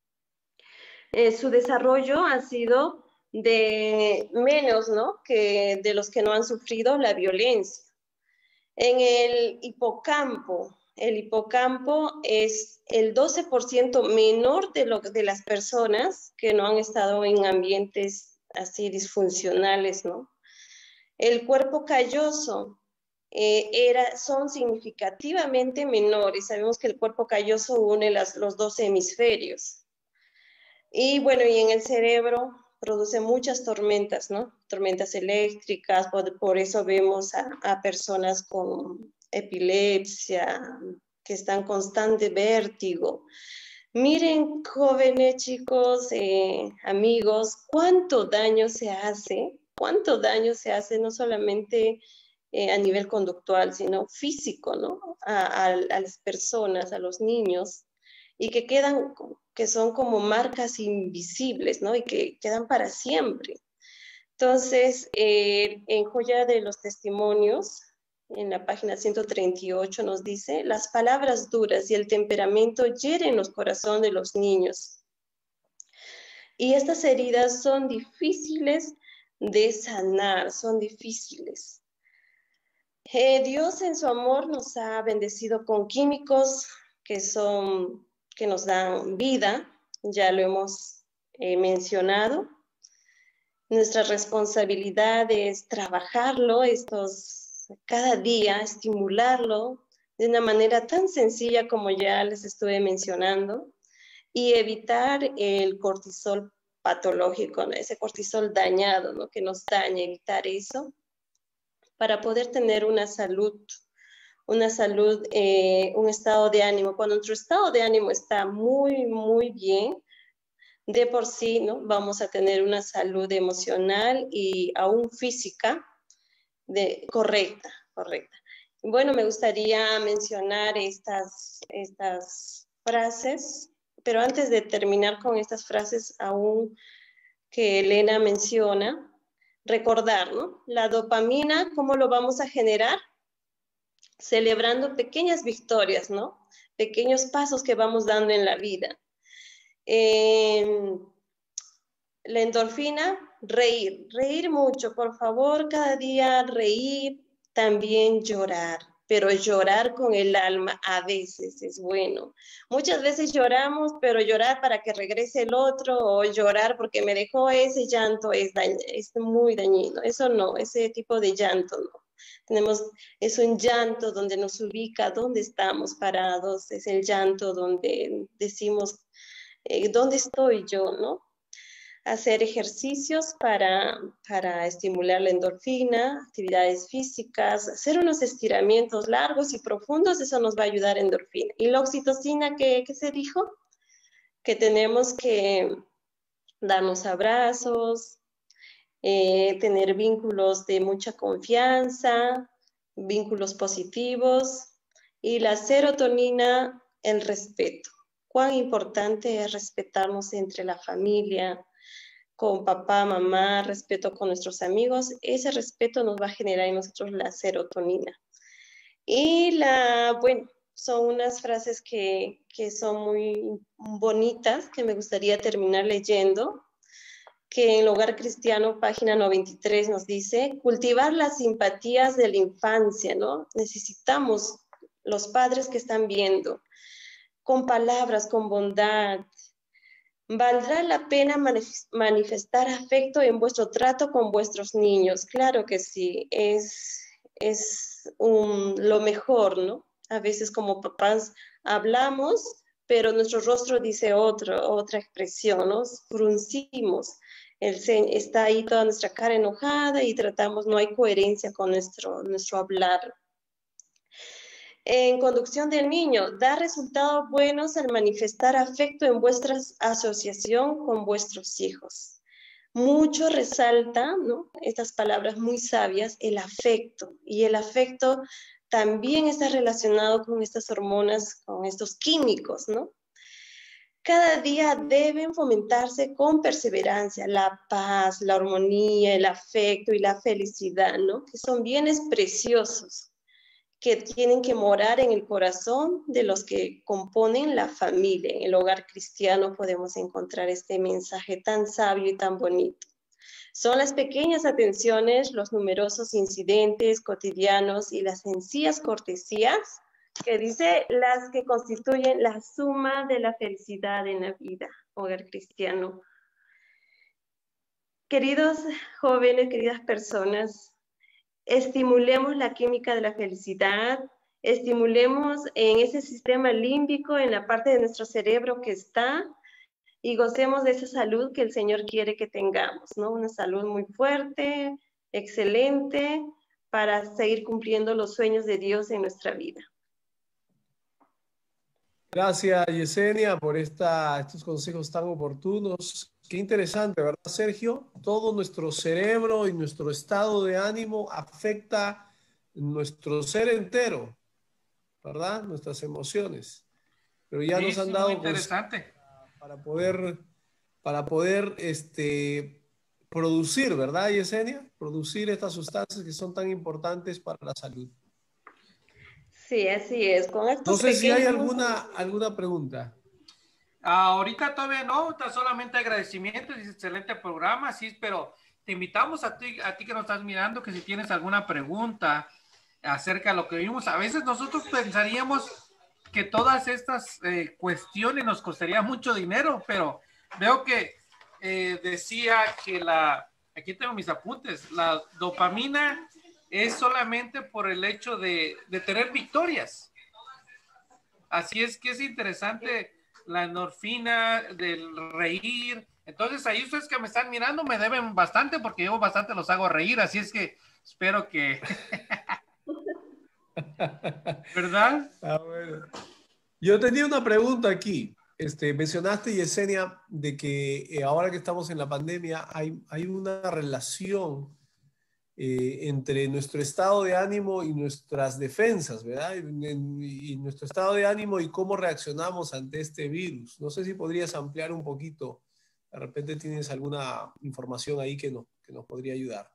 Eh, su desarrollo ha sido de menos, ¿no?, que de los que no han sufrido la violencia. En el hipocampo, el hipocampo es el doce por ciento menor de, lo, de las personas que no han estado en ambientes así disfuncionales, ¿no? El cuerpo calloso eh, era, son significativamente menores. Sabemos que el cuerpo calloso une las, los dos hemisferios. Y bueno, y en el cerebro produce muchas tormentas, ¿no? Tormentas eléctricas, por, por eso vemos a, a personas con epilepsia, que están constante vértigo. Miren, jóvenes, chicos, eh, amigos, cuánto daño se hace, cuánto daño se hace no solamente eh, a nivel conductual, sino físico, ¿no? A, a, a las personas, a los niños, y que quedan, que son como marcas invisibles, ¿no? Y que quedan para siempre. Entonces, eh, en Joya de los Testimonios, en la página ciento treinta y ocho nos dice, las palabras duras y el temperamento hieren los corazones de los niños. Y estas heridas son difíciles de sanar, son difíciles. Eh, Dios en su amor nos ha bendecido con químicos que son que nos dan vida, ya lo hemos eh, mencionado. Nuestra responsabilidad es trabajarlo, estos, cada día, estimularlo de una manera tan sencilla como ya les estuve mencionando, y evitar el cortisol patológico, ¿no? Ese cortisol dañado, ¿no?, que nos daña, evitar eso, para poder tener una salud una salud, eh, un estado de ánimo. Cuando nuestro estado de ánimo está muy, muy bien, de por sí, ¿no?, vamos a tener una salud emocional y aún física de, correcta, correcta. Bueno, me gustaría mencionar estas, estas frases, pero antes de terminar con estas frases aún que Elena menciona, recordar, ¿no?, la dopamina, ¿cómo lo vamos a generar? Celebrando pequeñas victorias, ¿no? Pequeños pasos que vamos dando en la vida. Eh, la endorfina, reír, reír mucho, por favor, cada día reír, también llorar. pero llorar con el alma a veces es bueno. Muchas veces lloramos, pero llorar para que regrese el otro, o llorar porque me dejó ese llanto es, dañ- es muy dañino. Eso no, ese tipo de llanto no. Tenemos, es un llanto donde nos ubica dónde estamos parados, es el llanto donde decimos, eh, ¿dónde estoy yo, no? Hacer ejercicios para, para estimular la endorfina, actividades físicas, hacer unos estiramientos largos y profundos, eso nos va a ayudar a endorfina. ¿Y la oxitocina qué, qué se dijo? Que tenemos que darnos abrazos, eh, tener vínculos de mucha confianza, vínculos positivos, y la serotonina, el respeto. Cuán importante es respetarnos entre la familia, con papá, mamá, respeto con nuestros amigos. Ese respeto nos va a generar en nosotros la serotonina. Y la, bueno, son unas frases que, que son muy bonitas, que me gustaría terminar leyendo, que en el Hogar Cristiano, página noventa y tres, nos dice, cultivar las simpatías de la infancia, ¿no? Necesitamos, los padres que están viendo, con palabras, con bondad. ¿Valdrá la pena manifestar afecto en vuestro trato con vuestros niños? Claro que sí, es, es un, lo mejor, ¿no? A veces como papás hablamos, pero nuestro rostro dice otro, otra expresión, ¿no? Fruncimos, el, está ahí toda nuestra cara enojada y tratamos, no hay coherencia con nuestro, nuestro hablar. En conducción del niño, da resultados buenos al manifestar afecto en vuestra asociación con vuestros hijos. Mucho resalta, ¿no?, estas palabras muy sabias, el afecto. Y el afecto también está relacionado con estas hormonas, con estos químicos, ¿no? Cada día deben fomentarse con perseverancia la paz, la armonía, el afecto y la felicidad, ¿no?, que son bienes preciosos, que tienen que morar en el corazón de los que componen la familia. En el Hogar Cristiano podemos encontrar este mensaje tan sabio y tan bonito. Son las pequeñas atenciones, los numerosos incidentes cotidianos y las sencillas cortesías que dice las que constituyen la suma de la felicidad en la vida. Hogar Cristiano. Queridos jóvenes, queridas personas, estimulemos la química de la felicidad, estimulemos en ese sistema límbico, en la parte de nuestro cerebro que está, y gocemos de esa salud que el Señor quiere que tengamos, ¿no? Una salud muy fuerte, excelente, para seguir cumpliendo los sueños de Dios en nuestra vida. Gracias, Yesenia, por esta, estos consejos tan oportunos. Qué interesante, ¿verdad, Sergio? Todo nuestro cerebro y nuestro estado de ánimo afecta nuestro ser entero, ¿verdad? Nuestras emociones. Pero ya Sí, nos han sí, dado muy interesante. para poder, para poder este, producir, ¿verdad, Yesenia? Producir estas sustancias que son tan importantes para la salud. Sí, así es. Con estos No sé si hay pequeños... alguna, alguna pregunta. Ahorita todavía no, está solamente agradecimientos, es excelente programa, sí, pero te invitamos a ti, a ti que nos estás mirando, que si tienes alguna pregunta acerca de lo que vimos, a veces nosotros pensaríamos que todas estas eh, cuestiones nos costaría mucho dinero, pero veo que eh, decía que la, aquí tengo mis apuntes, la dopamina es solamente por el hecho de, de tener victorias. Así es que es interesante la endorfina, del reír. Entonces ahí ustedes que me están mirando me deben bastante porque yo bastante los hago reír, así es que espero que... ¿Verdad? Ah, bueno. Yo tenía una pregunta aquí. Este, mencionaste, Yesenia, de que eh, ahora que estamos en la pandemia hay, hay una relación eh, entre nuestro estado de ánimo y nuestras defensas, ¿verdad? Y, y nuestro estado de ánimo y cómo reaccionamos ante este virus. No sé si podrías ampliar un poquito. De repente tienes alguna información ahí que nos, que nos podría ayudar.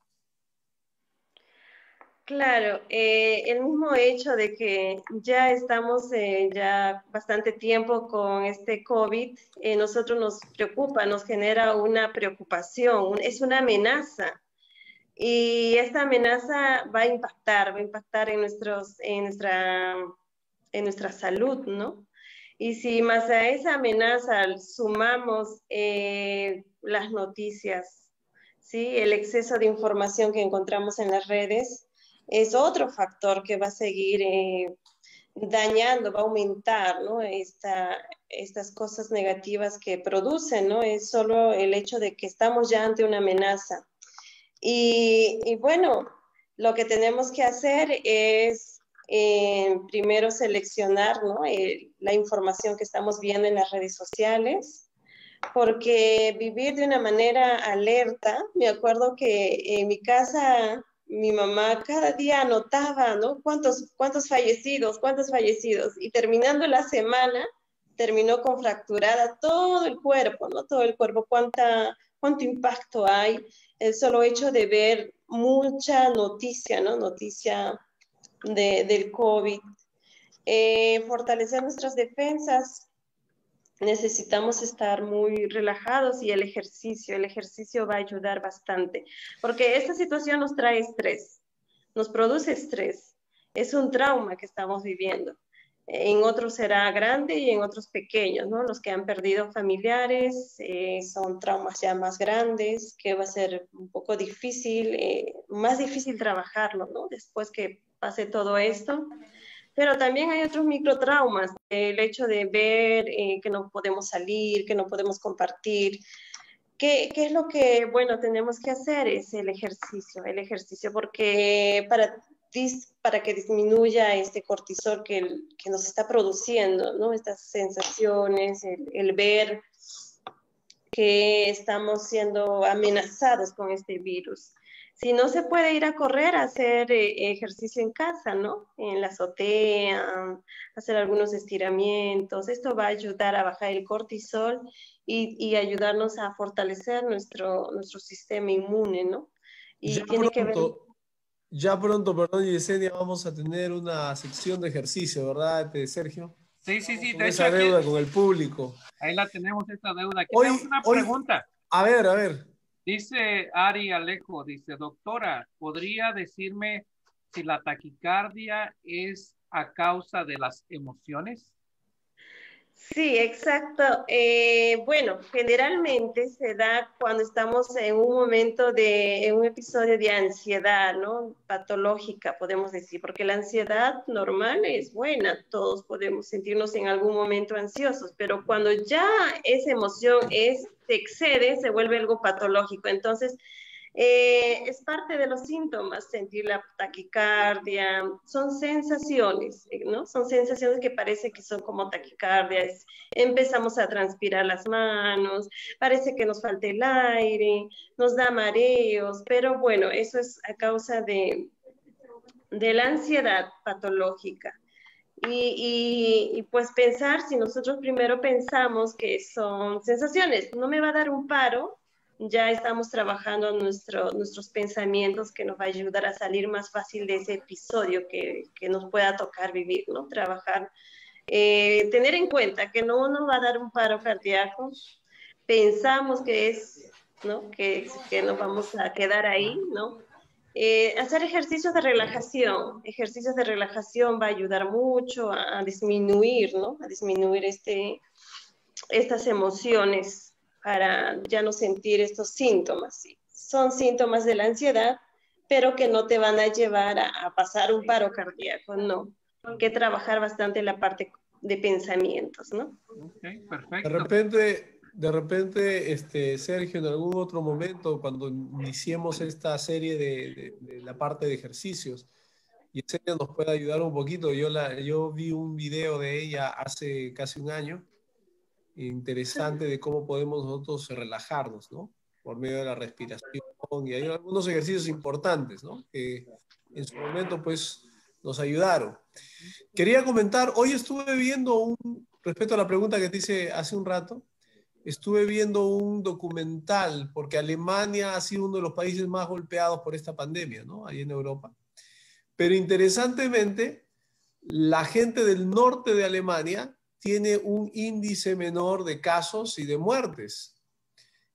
Claro, eh, el mismo hecho de que ya estamos eh, ya bastante tiempo con este COVID, eh, nosotros nos preocupa, nos genera una preocupación, es una amenaza. Y esta amenaza va a impactar, va a impactar en, nuestros, en, nuestra, en nuestra salud, ¿no? Y si más a esa amenaza sumamos eh, las noticias, ¿sí? El exceso de información que encontramos en las redes, es otro factor que va a seguir eh, dañando, va a aumentar, ¿no? Esta, estas cosas negativas que producen, ¿no? Es solo el hecho de que estamos ya ante una amenaza. Y, y bueno, lo que tenemos que hacer es eh, primero seleccionar, ¿no? eh, la información que estamos viendo en las redes sociales, porque vivir de una manera alerta, me acuerdo que en mi casa mi mamá cada día anotaba, ¿no? ¿Cuántos, cuántos fallecidos, cuántos fallecidos? Y terminando la semana, terminó con fracturada todo el cuerpo, ¿no? Todo el cuerpo, cuánta, cuánto impacto hay. El solo hecho de ver mucha noticia, ¿no? Noticia de, del COVID. Eh, fortalecer nuestras defensas. Necesitamos estar muy relajados y el ejercicio, el ejercicio va a ayudar bastante, porque esta situación nos trae estrés, nos produce estrés, es un trauma que estamos viviendo. En otros será grande y en otros pequeños, ¿no? Los que han perdido familiares eh, son traumas ya más grandes, que va a ser un poco difícil, eh, más difícil trabajarlo, ¿no? Después que pase todo esto. Pero también hay otros microtraumas, el hecho de ver eh, que no podemos salir, que no podemos compartir. ¿Qué, ¿Qué es lo que, bueno, tenemos que hacer? Es el ejercicio, el ejercicio, porque para, para que disminuya este cortisol que, que nos está produciendo, ¿no? Estas sensaciones, el, el ver que estamos siendo amenazados con este virus. Si no se puede ir a correr, a hacer eh, ejercicio en casa, ¿no? En la azotea, hacer algunos estiramientos. Esto va a ayudar a bajar el cortisol y, y ayudarnos a fortalecer nuestro, nuestro sistema inmune, ¿no? Y ya tiene pronto, que ver... Ya pronto, perdón, Yesenia, vamos a tener una sección de ejercicio, ¿verdad, Sergio? Sí, sí, sí. Con De esa hecho, deuda aquí, con el público. ahí la tenemos, esta deuda. Aquí Hoy, tenemos una hoy, pregunta. a ver, a ver. Dice Ari Alejo, dice, doctora, ¿podría decirme si la taquicardia es a causa de las emociones? Sí, exacto. Eh, bueno, generalmente se da cuando estamos en un momento de, en un episodio de ansiedad, ¿no? Patológica, podemos decir, porque la ansiedad normal es buena, todos podemos sentirnos en algún momento ansiosos, pero cuando ya esa emoción es, se excede, se vuelve algo patológico. Entonces, Eh, es parte de los síntomas, sentir la taquicardia, son sensaciones, ¿no? Son sensaciones que parece que son como taquicardias, empezamos a transpirar las manos, parece que nos falta el aire, nos da mareos, pero bueno, eso es a causa de, de la ansiedad patológica. Y, y, y pues pensar, si nosotros primero pensamos que son sensaciones, no me va a dar un paro, ya estamos trabajando nuestro, nuestros pensamientos que nos va a ayudar a salir más fácil de ese episodio que, que nos pueda tocar vivir, ¿no? Trabajar, eh, tener en cuenta que no nos va a dar un paro cardíaco, pensamos que es, ¿no? Que, que nos vamos a quedar ahí, ¿no? Eh, hacer ejercicios de relajación, ejercicios de relajación va a ayudar mucho a, a disminuir, ¿no? A disminuir este, estas emociones para ya no sentir estos síntomas. ¿Sí? Son síntomas de la ansiedad, pero que no te van a llevar a, a pasar un paro cardíaco, no. Hay que trabajar bastante la parte de pensamientos, ¿no? Ok, perfecto. De repente, de repente, este, Sergio, en algún otro momento, cuando iniciemos esta serie de, de, de la parte de ejercicios, y Yesenia nos puede ayudar un poquito. Yo, la, yo vi un video de ella hace casi un año, interesante, de cómo podemos nosotros relajarnos, ¿no? Por medio de la respiración, y hay algunos ejercicios importantes, ¿no? Que en su momento, pues, nos ayudaron. Quería comentar, hoy estuve viendo un, respecto a la pregunta que te hice hace un rato, estuve viendo un documental, porque Alemania ha sido uno de los países más golpeados por esta pandemia, ¿no? Ahí en Europa. Pero interesantemente, la gente del norte de Alemania tiene un índice menor de casos y de muertes.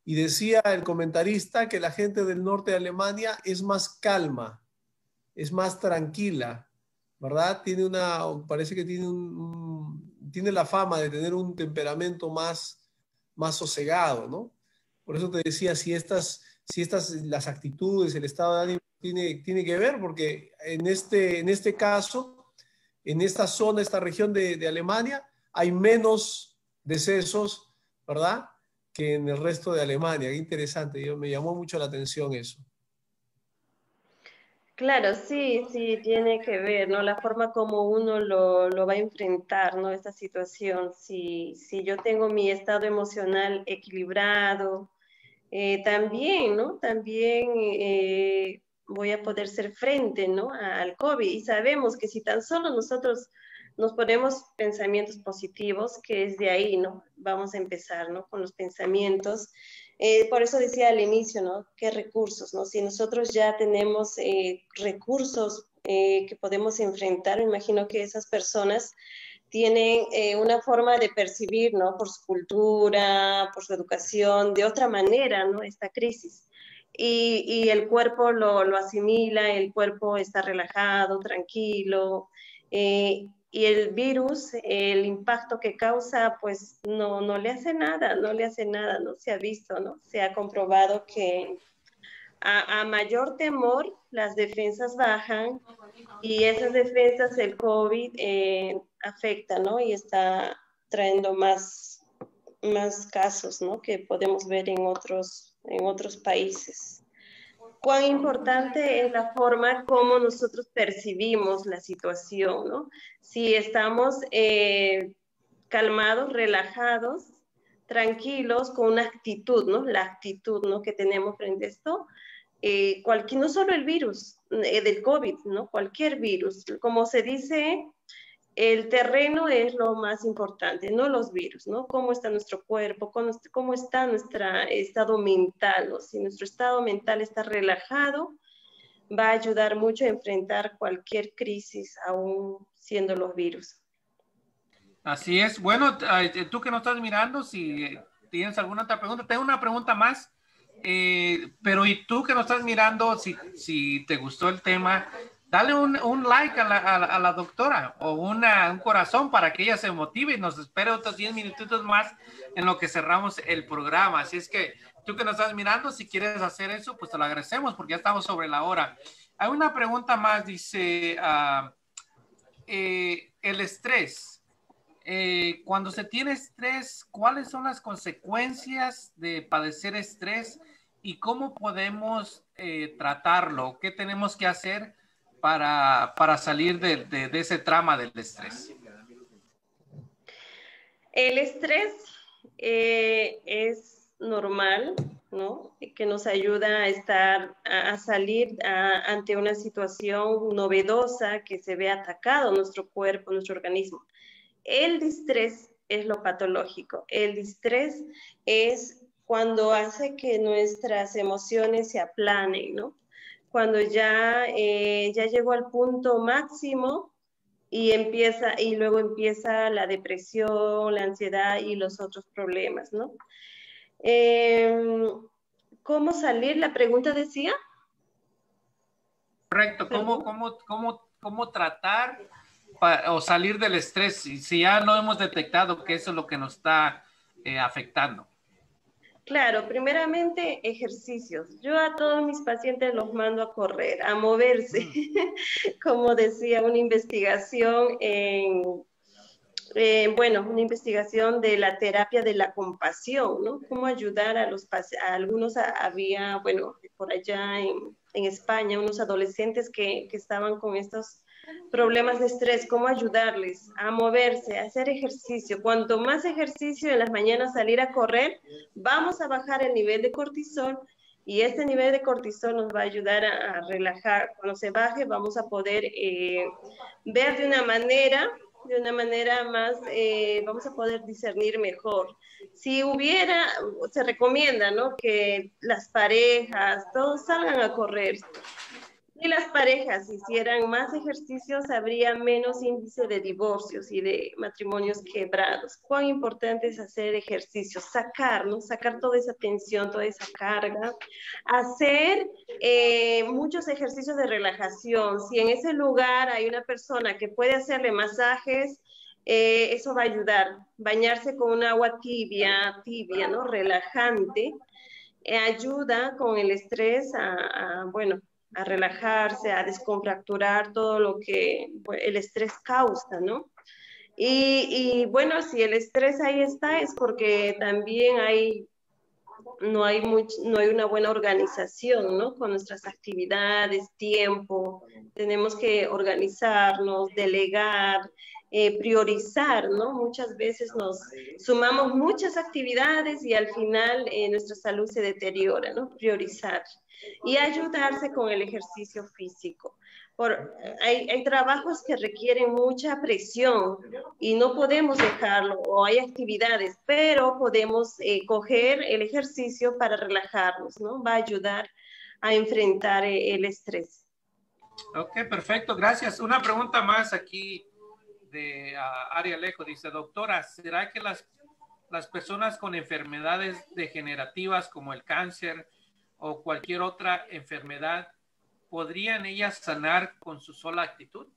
y decía el comentarista que la gente del norte de Alemania es más calma, es más tranquila, ¿verdad? Tiene una, parece que tiene, un, un, tiene la fama de tener un temperamento más, más sosegado, ¿no? Por eso te decía, si estas, si estas, las actitudes, el estado de ánimo tiene, tiene que ver, porque en este, en este caso, en esta zona, esta región de, de Alemania, hay menos decesos, ¿verdad?, que en el resto de Alemania. Qué interesante, yo, me llamó mucho la atención eso. Claro, sí, sí, tiene que ver, ¿no? La forma como uno lo, lo va a enfrentar, ¿no? Esta situación. Si, si yo tengo mi estado emocional equilibrado, eh, también, ¿no? También eh, voy a poder ser frente, ¿no? Al COVID. Y sabemos que si tan solo nosotros nos ponemos pensamientos positivos, que es de ahí, ¿no? Vamos a empezar, ¿no? Con los pensamientos. Eh, por eso decía al inicio, ¿no? ¿Qué recursos, no? Si nosotros ya tenemos eh, recursos eh, que podemos enfrentar, me imagino que esas personas tienen eh, una forma de percibir, ¿no? Por su cultura, por su educación, de otra manera, ¿no? Esta crisis. Y, y el cuerpo lo, lo asimila, el cuerpo está relajado, tranquilo, eh, y el virus, el impacto que causa, pues no, no le hace nada, no le hace nada, no se ha visto, ¿no? Se ha comprobado que a, a mayor temor las defensas bajan y esas defensas el COVID eh, afecta, ¿no? Y está trayendo más, más casos, ¿no? Que podemos ver en otros, en otros países. Cuán importante es la forma como nosotros percibimos la situación, ¿no? Si estamos eh, calmados, relajados, tranquilos, con una actitud, ¿no? La actitud, ¿no? Que tenemos frente a esto, eh, cualquier, no solo el virus eh, del COVID, ¿no? Cualquier virus. Como se dice, el terreno es lo más importante, no los virus, ¿no? Cómo está nuestro cuerpo, cómo está nuestro estado mental, ¿no? Si nuestro estado mental está relajado, va a ayudar mucho a enfrentar cualquier crisis, aún siendo los virus. Así es. Bueno, tú que nos estás mirando, si tienes alguna otra pregunta, tengo una pregunta más, eh, pero y tú que nos estás mirando, si, si te gustó el tema, dale un, un like a la, a, la, a la doctora o una, un corazón para que ella se motive y nos espere otros diez minutitos más en lo que cerramos el programa. Así es que tú que nos estás mirando, si quieres hacer eso, pues te lo agradecemos porque ya estamos sobre la hora. Hay una pregunta más, dice, uh, eh, el estrés. Eh, cuando se tiene estrés, ¿cuáles son las consecuencias de padecer estrés y cómo podemos eh, tratarlo? ¿Qué tenemos que hacer para, para salir de, de, de ese trama del estrés? El estrés eh, es normal, ¿no? Que nos ayuda a estar, a, a salir a, ante una situación novedosa, que se ve atacado nuestro cuerpo, nuestro organismo. El distrés es lo patológico. El distrés es cuando hace que nuestras emociones se aplanen, ¿no? Cuando ya, eh, ya llegó al punto máximo y, empieza, y luego empieza la depresión, la ansiedad y los otros problemas, ¿no? Eh, ¿Cómo salir? La pregunta decía. Correcto. ¿Cómo, cómo, cómo, cómo tratar para, o salir del estrés si, si ya no hemos detectado que eso es lo que nos está eh, afectando? Claro, primeramente ejercicios. Yo a todos mis pacientes los mando a correr, a moverse. Mm. Como decía una investigación en, eh, bueno, una investigación de la terapia de la compasión, ¿no? Cómo ayudar a los a algunos, a, había, bueno, por allá en, en España, unos adolescentes que, que estaban con estos problemas de estrés, cómo ayudarles a moverse, a hacer ejercicio. Cuanto más ejercicio en las mañanas, salir a correr, vamos a bajar el nivel de cortisol y este nivel de cortisol nos va a ayudar a, a relajar. Cuando se baje vamos a poder eh, ver de una manera, de una manera más, eh, vamos a poder discernir mejor. Si hubiera, se recomienda, ¿no? Que las parejas, todos salgan a correr. Si las parejas hicieran más ejercicios, habría menos índice de divorcios y de matrimonios quebrados. Cuán importante es hacer ejercicios, sacar, ¿no? Sacar toda esa tensión, toda esa carga, hacer eh, muchos ejercicios de relajación. Si en ese lugar hay una persona que puede hacerle masajes, eh, eso va a ayudar. Bañarse con un agua tibia, tibia, ¿no? Relajante, eh, ayuda con el estrés a, a bueno, a relajarse, a descontracturar todo lo que el estrés causa, ¿no? Y, y bueno, si el estrés ahí está, es porque también hay, no hay, much, no hay una buena organización, ¿no? Con nuestras actividades, tiempo, tenemos que organizarnos, delegar, eh, priorizar, ¿no? Muchas veces nos sumamos muchas actividades y al final eh, nuestra salud se deteriora, ¿no? Priorizar. Y ayudarse con el ejercicio físico. Por, hay, hay trabajos que requieren mucha presión y no podemos dejarlo, o hay actividades, pero podemos eh, coger el ejercicio para relajarnos, ¿no? Va a ayudar a enfrentar el estrés. Ok, perfecto, gracias. Una pregunta más aquí de uh, Ari Alejo. Dice, doctora, ¿será que las, las personas con enfermedades degenerativas como el cáncer o cualquier otra enfermedad, ¿podrían ellas sanar con su sola actitud?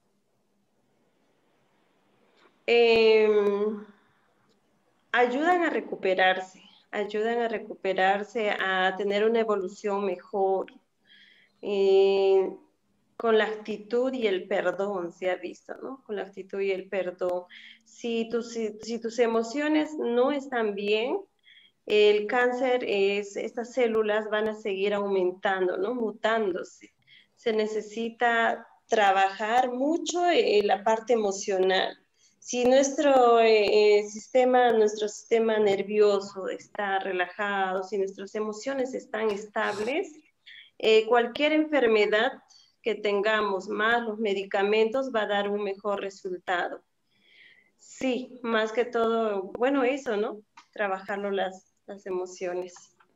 Eh, ayudan a recuperarse, ayudan a recuperarse, a tener una evolución mejor, eh, con la actitud y el perdón, se ha visto, ¿no? Con la actitud y el perdón. Si tus, si, si tus emociones no están bien, el cáncer, es, estas células van a seguir aumentando, ¿no? Mutándose. Se necesita trabajar mucho en la parte emocional. Si nuestro eh, sistema, nuestro sistema nervioso está relajado, si nuestras emociones están estables, eh, cualquier enfermedad que tengamos más los medicamentos va a dar un mejor resultado. Sí, más que todo, bueno, eso, ¿no? Trabajarlo las las emociones.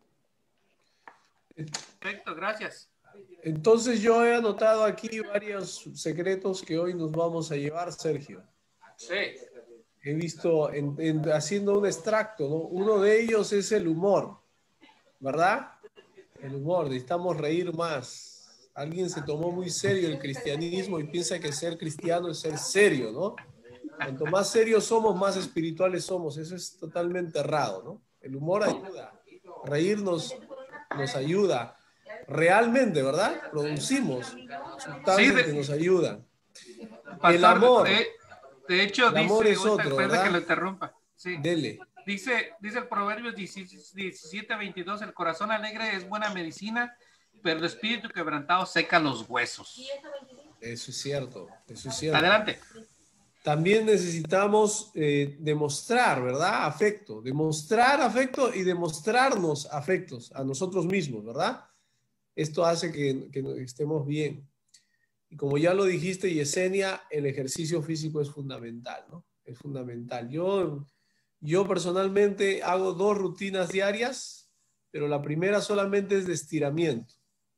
Perfecto, gracias. Entonces yo he anotado aquí varios secretos que hoy nos vamos a llevar, Sergio. Sí. He visto en, en, haciendo un extracto, ¿no? Uno de ellos es el humor, ¿verdad? El humor, necesitamos reír más. Alguien se tomó muy serio el cristianismo y piensa que ser cristiano es ser serio, ¿no? Cuanto más serios somos, más espirituales somos. Eso es totalmente errado, ¿no? El humor ayuda, reírnos nos ayuda. Realmente, ¿verdad? Producimos sustancias sí, de, que nos ayudan. Pastor, el amor. De, de hecho, el dice, amor es otro, ¿verdad? Que lo interrumpa. Sí. Dele. Dice, dice el Proverbio diecisiete veintidós, el corazón alegre es buena medicina, pero el espíritu quebrantado seca los huesos. Eso es cierto, eso es cierto. Adelante. También necesitamos eh, demostrar, ¿verdad? Afecto, demostrar afecto y demostrarnos afectos a nosotros mismos, ¿verdad? Esto hace que, que estemos bien. Y como ya lo dijiste, Yesenia, el ejercicio físico es fundamental, ¿no? Es fundamental. Yo, yo personalmente hago dos rutinas diarias, pero la primera solamente es de estiramiento.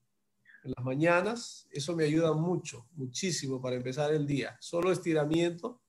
En las mañanas, eso me ayuda mucho, muchísimo para empezar el día. Solo estiramiento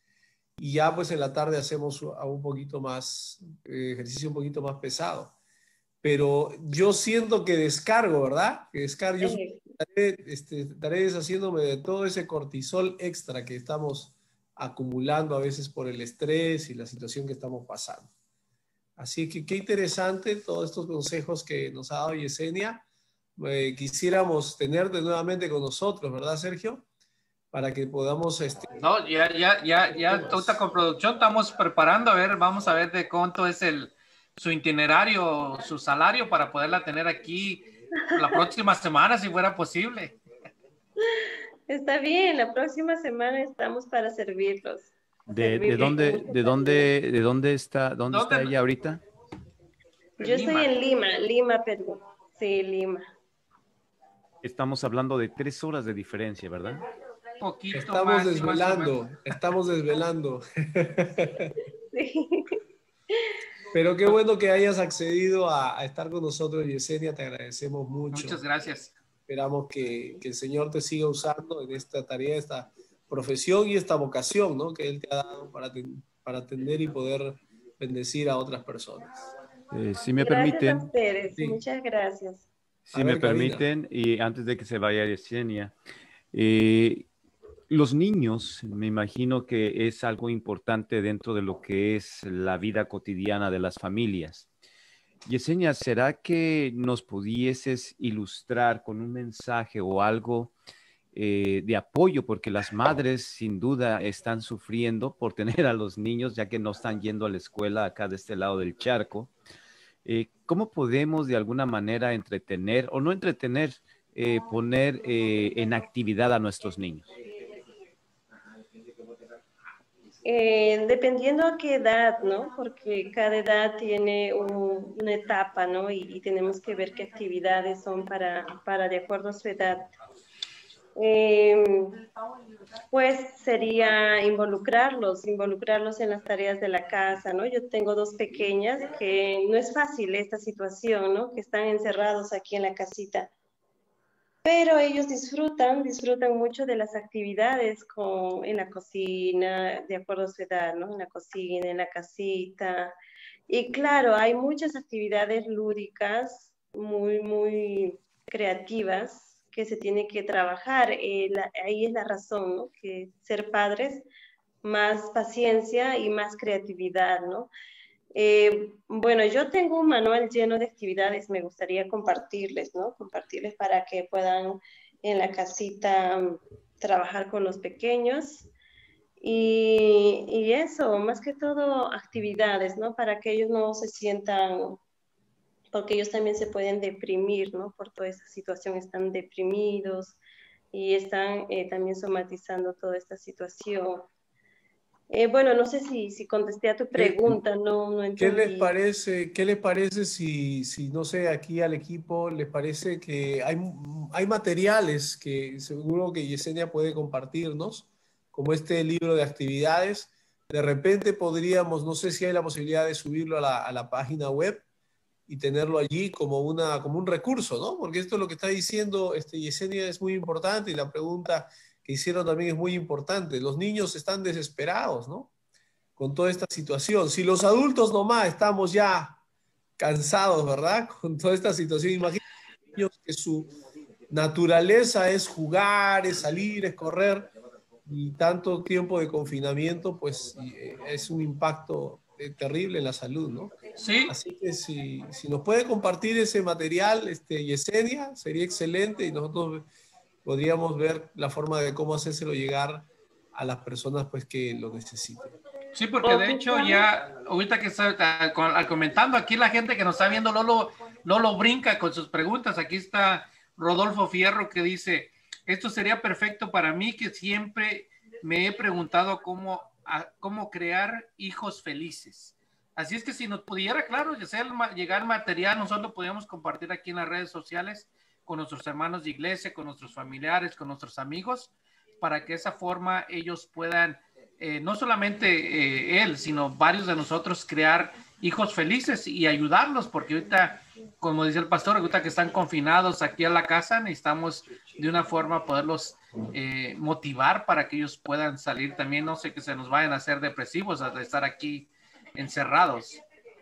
y ya pues en la tarde hacemos un poquito más, eh, ejercicio un poquito más pesado. Pero yo siento que descargo, ¿verdad? Que descargo, yo estaré, este, estaré deshaciéndome de todo ese cortisol extra que estamos acumulando a veces por el estrés y la situación que estamos pasando. Así que qué interesante todos estos consejos que nos ha dado Yesenia. Eh, quisiéramos tenerte nuevamente con nosotros, ¿verdad, Sergio? Para que podamos... Este, no, ya, ya, ya, ya, toda con producción estamos preparando, a ver, vamos a ver de cuánto es el, su itinerario, su salario para poderla tener aquí la próxima semana, si fuera posible. Está bien, la próxima semana estamos para servirlos. ¿De, de, dónde, de, dónde, ¿De dónde está, dónde ¿Dónde? está ella ahorita? Yo estoy en Lima, Lima, Perú. Sí, Lima. Estamos hablando de tres horas de diferencia, ¿verdad? Poquito estamos más, desvelando, más estamos desvelando. Sí. Pero qué bueno que hayas accedido a, a estar con nosotros, Yesenia, te agradecemos mucho. Muchas gracias. Esperamos que, que el Señor te siga usando en esta tarea, esta profesión y esta vocación, ¿no? Que Él te ha dado para, para atender y poder bendecir a otras personas. Eh, si me Gracias permiten, a ustedes, sí. muchas gracias. si A me ver, Karina. permiten, y antes de que se vaya Yesenia, eh, los niños, me imagino que es algo importante dentro de lo que es la vida cotidiana de las familias. Yesenia, ¿será que nos pudieses ilustrar con un mensaje o algo eh, de apoyo? Porque las madres sin duda están sufriendo por tener a los niños, ya que no están yendo a la escuela acá de este lado del charco. Eh, ¿Cómo podemos de alguna manera entretener, o no entretener, eh, poner eh, en actividad a nuestros niños? Eh, dependiendo a qué edad, ¿no? Porque cada edad tiene un- una etapa, ¿no? Y, y tenemos que ver qué actividades son para, para de acuerdo a su edad. Eh, pues sería involucrarlos, involucrarlos en las tareas de la casa, ¿no? Yo tengo dos pequeñas que no es fácil esta situación, ¿no? Que están encerrados aquí en la casita. Pero ellos disfrutan, disfrutan mucho de las actividades con, en la cocina, de acuerdo a su edad, ¿no? En la cocina, en la casita. Y claro, hay muchas actividades lúdicas, muy, muy creativas, que se tiene que trabajar. Eh, la, ahí es la razón, ¿no? Que ser padres, más paciencia y más creatividad, ¿no? Eh, bueno, yo tengo un manual lleno de actividades, me gustaría compartirles, ¿no? Compartirles para que puedan en la casita um, trabajar con los pequeños. Y, y eso, más que todo actividades, ¿no? Para que ellos no se sientan, porque ellos también se pueden deprimir, ¿no? Por toda esta situación, están deprimidos y están eh, también somatizando toda esta situación. Eh, bueno, no sé si, si contesté a tu pregunta, no, no ¿Qué les entendí. parece, qué les parece si, si, no sé, aquí al equipo les parece que hay, hay materiales que seguro que Yesenia puede compartirnos, como este libro de actividades? De repente podríamos, no sé si hay la posibilidad de subirlo a la, a la página web y tenerlo allí como, una, como un recurso, ¿no? Porque esto es lo que está diciendo este, Yesenia es muy importante, y la pregunta que hicieron también es muy importante. Los niños están desesperados, ¿no? Con toda esta situación. Si los adultos nomás estamos ya cansados, ¿verdad? Con toda esta situación, imagínate niños que su naturaleza es jugar, es salir, es correr, y tanto tiempo de confinamiento, pues eh, es un impacto eh, terrible en la salud, ¿no? Sí, Así que si, si nos puede compartir ese material, este, Yesenia, sería excelente, y nosotros podríamos ver la forma de cómo hacérselo llegar a las personas pues, que lo necesiten. sí, porque de Ok, hecho claro. ya, ahorita que está ah, con- al comentando aquí la gente que nos está viendo, Lolo, Lolo brinca con sus preguntas. Aquí está Rodolfo Fierro que dice, esto sería perfecto para mí, que siempre me he preguntado cómo, a- cómo crear hijos felices. Así es que si nos pudiera, claro, ya sea el ma- llegar material, nosotros lo podríamos compartir aquí en las redes sociales con nuestros hermanos de iglesia, con nuestros familiares, con nuestros amigos, para que de esa forma ellos puedan, eh, no solamente eh, él, sino varios de nosotros, crear hijos felices y ayudarlos, porque ahorita, como dice el pastor, ahorita que están confinados aquí a la casa, necesitamos de una forma poderlos eh, motivar para que ellos puedan salir también, no sé, que se nos vayan a hacer depresivos al estar aquí encerrados.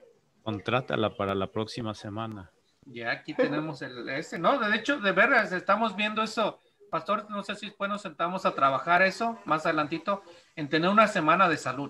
Contrátala para la próxima semana. Ya aquí tenemos el este, no, de hecho, de veras, estamos viendo eso. Pastor, no sé si después nos sentamos a trabajar eso más adelantito, en tener una semana de salud.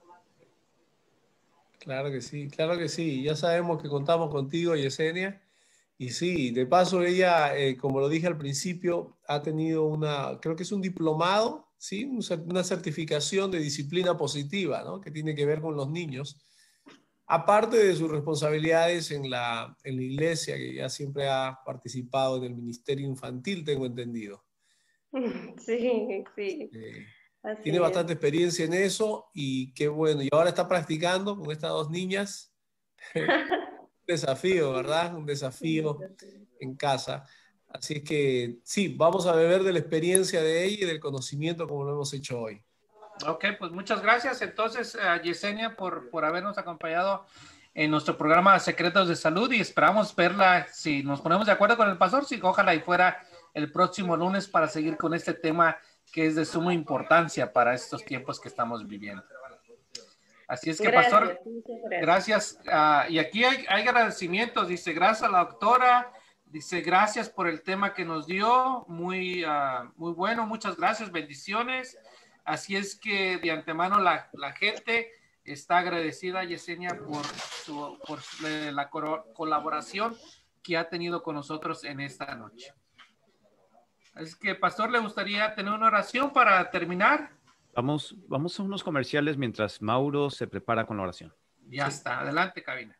Claro que sí, claro que sí. Ya sabemos que contamos contigo, Yesenia. Y sí, de paso ella, eh, como lo dije al principio, ha tenido una, creo que es un diplomado, ¿sí? Un cer- Una certificación de disciplina positiva, ¿no? Que tiene que ver con los niños. Aparte de sus responsabilidades en la, en la iglesia, que ya siempre ha participado en el ministerio infantil, tengo entendido. Sí, sí, Eh, así Tiene es. bastante experiencia en eso y qué bueno. Y ahora está practicando con estas dos niñas. Un desafío, ¿verdad? Un desafío en casa. Así es que sí, vamos a beber de la experiencia de ella y del conocimiento como lo hemos hecho hoy. Ok, pues muchas gracias entonces a Yesenia por, por habernos acompañado en nuestro programa Secretos de Salud y esperamos verla, si nos ponemos de acuerdo con el pastor, si ojalá y fuera el próximo lunes para seguir con este tema que es de suma importancia para estos tiempos que estamos viviendo. Así es que, Gracias, pastor, gracias. gracias. Uh, y aquí hay, hay agradecimientos. Dice, gracias a la doctora. Dice, gracias por el tema que nos dio. Muy, uh, muy bueno. Muchas gracias. Bendiciones. Así es que de antemano la, la gente está agradecida, Yesenia, por, su, por la colaboración que ha tenido con nosotros en esta noche. Así que, pastor, ¿le gustaría tener una oración para terminar? Vamos, vamos a unos comerciales mientras Mauro se prepara con la oración. Ya está. Adelante, cabina.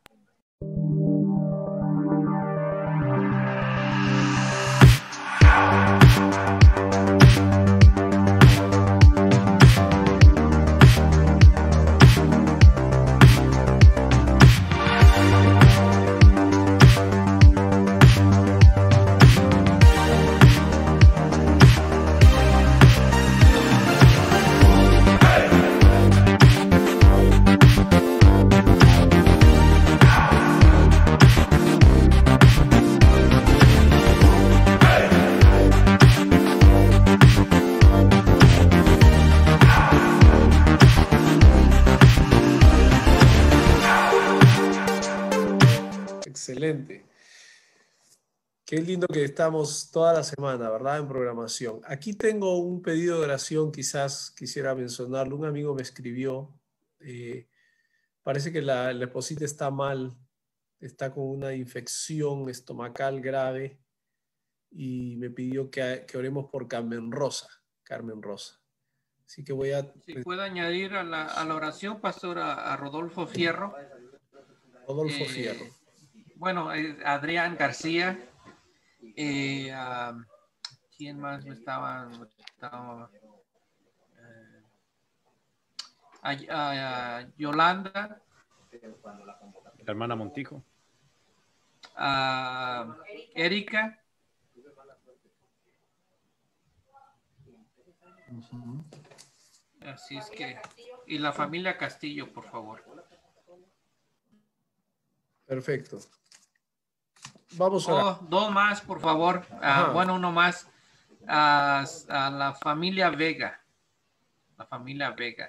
Excelente. Qué lindo que estamos toda la semana, ¿verdad? En programación. Aquí tengo un pedido de oración, quizás quisiera mencionarlo. Un amigo me escribió, eh, parece que la, la esposita está mal, está con una infección estomacal grave y me pidió que, que oremos por Carmen Rosa, Carmen Rosa. Así que voy a... Si puede añadir a la, a la oración, pastor, a, a Rodolfo Fierro. Rodolfo eh, Fierro. Bueno, eh, Adrián García. Eh, uh, ¿Quién más me estaba? estaba eh, a, a, a Yolanda. La hermana Montijo. A Erika. Uh-huh. Así es que... Y la familia Castillo, por favor. Perfecto. Vamos a... Oh, dos más, por favor. Uh, bueno, uno más. A, a la familia Vega. La familia Vega.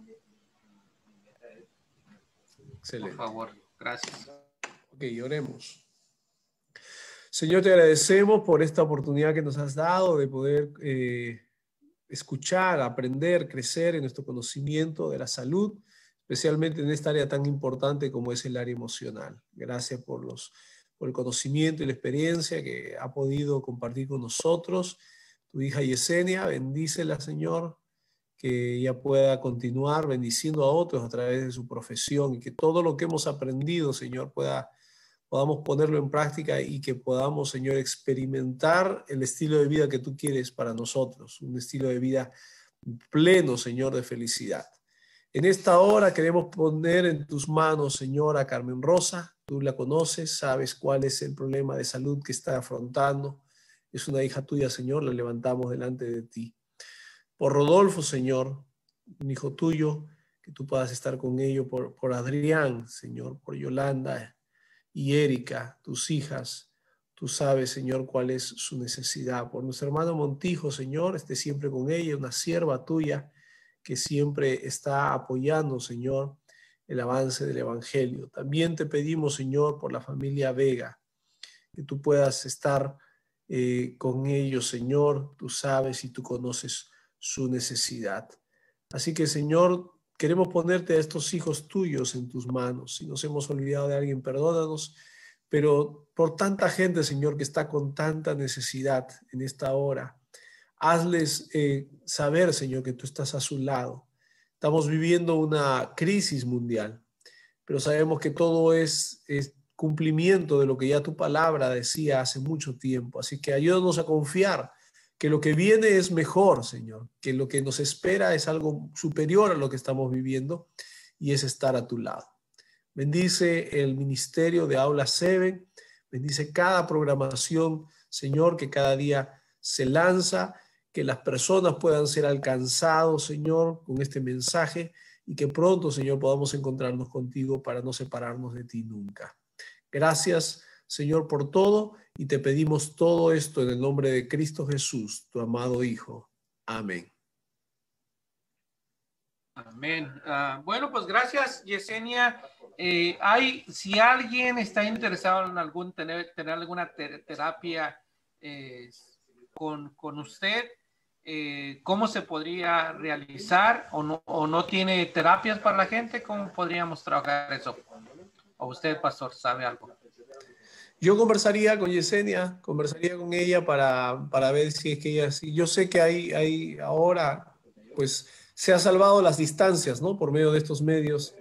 Excelente. Por favor, gracias. Ok, oremos. Señor, te agradecemos por esta oportunidad que nos has dado de poder eh, escuchar, aprender, crecer en nuestro conocimiento de la salud, especialmente en esta área tan importante como es el área emocional. Gracias por, los, por el conocimiento y la experiencia que ha podido compartir con nosotros. Tu hija Yesenia, bendícela, Señor, que ella pueda continuar bendiciendo a otros a través de su profesión y que todo lo que hemos aprendido, Señor, pueda, podamos ponerlo en práctica y que podamos, Señor, experimentar el estilo de vida que tú quieres para nosotros, un estilo de vida pleno, Señor, de felicidad. En esta hora queremos poner en tus manos, Señor, a Carmen Rosa. Tú la conoces, sabes cuál es el problema de salud que está afrontando. Es una hija tuya, Señor, la levantamos delante de ti. Por Rodolfo, Señor, un hijo tuyo, que tú puedas estar con ellos, por, por Adrián, Señor, por Yolanda y Erika, tus hijas. Tú sabes, Señor, cuál es su necesidad. Por nuestro hermano Montijo, Señor, esté siempre con ella, una sierva tuya que siempre está apoyando, Señor, el avance del Evangelio. También te pedimos, Señor, por la familia Vega, que tú puedas estar eh, con ellos, Señor. Tú sabes y tú conoces su necesidad. Así que, Señor, queremos ponerte a estos hijos tuyos en tus manos. Si nos hemos olvidado de alguien, perdónanos, pero por tanta gente, Señor, que está con tanta necesidad en esta hora, hazles eh, saber, Señor, que tú estás a su lado. Estamos viviendo una crisis mundial, pero sabemos que todo es, es cumplimiento de lo que ya tu palabra decía hace mucho tiempo. Así que ayúdanos a confiar que lo que viene es mejor, Señor, que lo que nos espera es algo superior a lo que estamos viviendo y es estar a tu lado. Bendice el ministerio de Aula Seven, bendice cada programación, Señor, que cada día se lanza, que las personas puedan ser alcanzados, Señor, con este mensaje y que pronto, Señor, podamos encontrarnos contigo para no separarnos de ti nunca. Gracias Señor, por todo, y te pedimos todo esto en el nombre de Cristo Jesús, tu amado Hijo. Amén. Amén. Uh, bueno, pues gracias, Yesenia. Eh, hay, si alguien está interesado en algún tener, tener alguna ter terapia eh, con, con usted, eh, ¿cómo se podría realizar? ¿O no, o no tiene terapias para la gente? ¿Cómo podríamos trabajar eso? ¿O usted, pastor, sabe algo? Yo conversaría con Yesenia, conversaría con ella para, para ver si es que ella, sí. Yo sé que hay, hay ahora, pues, se ha salvado las distancias, ¿no? Por medio de estos medios.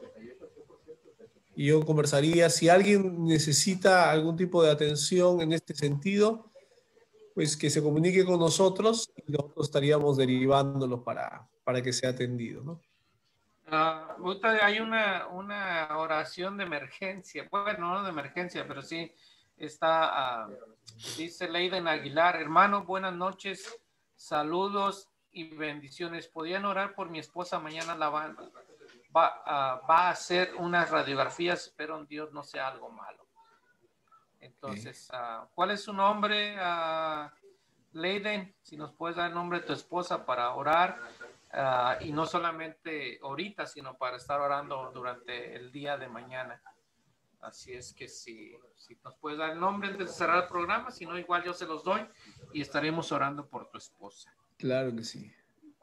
Y yo conversaría, si alguien necesita algún tipo de atención en este sentido, pues que se comunique con nosotros y nosotros estaríamos derivándolo para, para que sea atendido, ¿no? Uh, hay una, una oración de emergencia, bueno, no de emergencia, pero sí está, uh, dice Leiden Aguilar: hermano, buenas noches, saludos y bendiciones. ¿Podrían orar por mi esposa? Mañana la va, va, uh, va a hacer unas radiografías, espero en Dios no sea algo malo. Entonces, uh, ¿cuál es su nombre, uh, Leiden? Si nos puedes dar el nombre de tu esposa para orar. Uh, y no solamente ahorita, sino para estar orando durante el día de mañana. Así es que si, si nos puedes dar el nombre antes de cerrar el programa, si no, igual yo se los doy y estaremos orando por tu esposa. Claro que sí.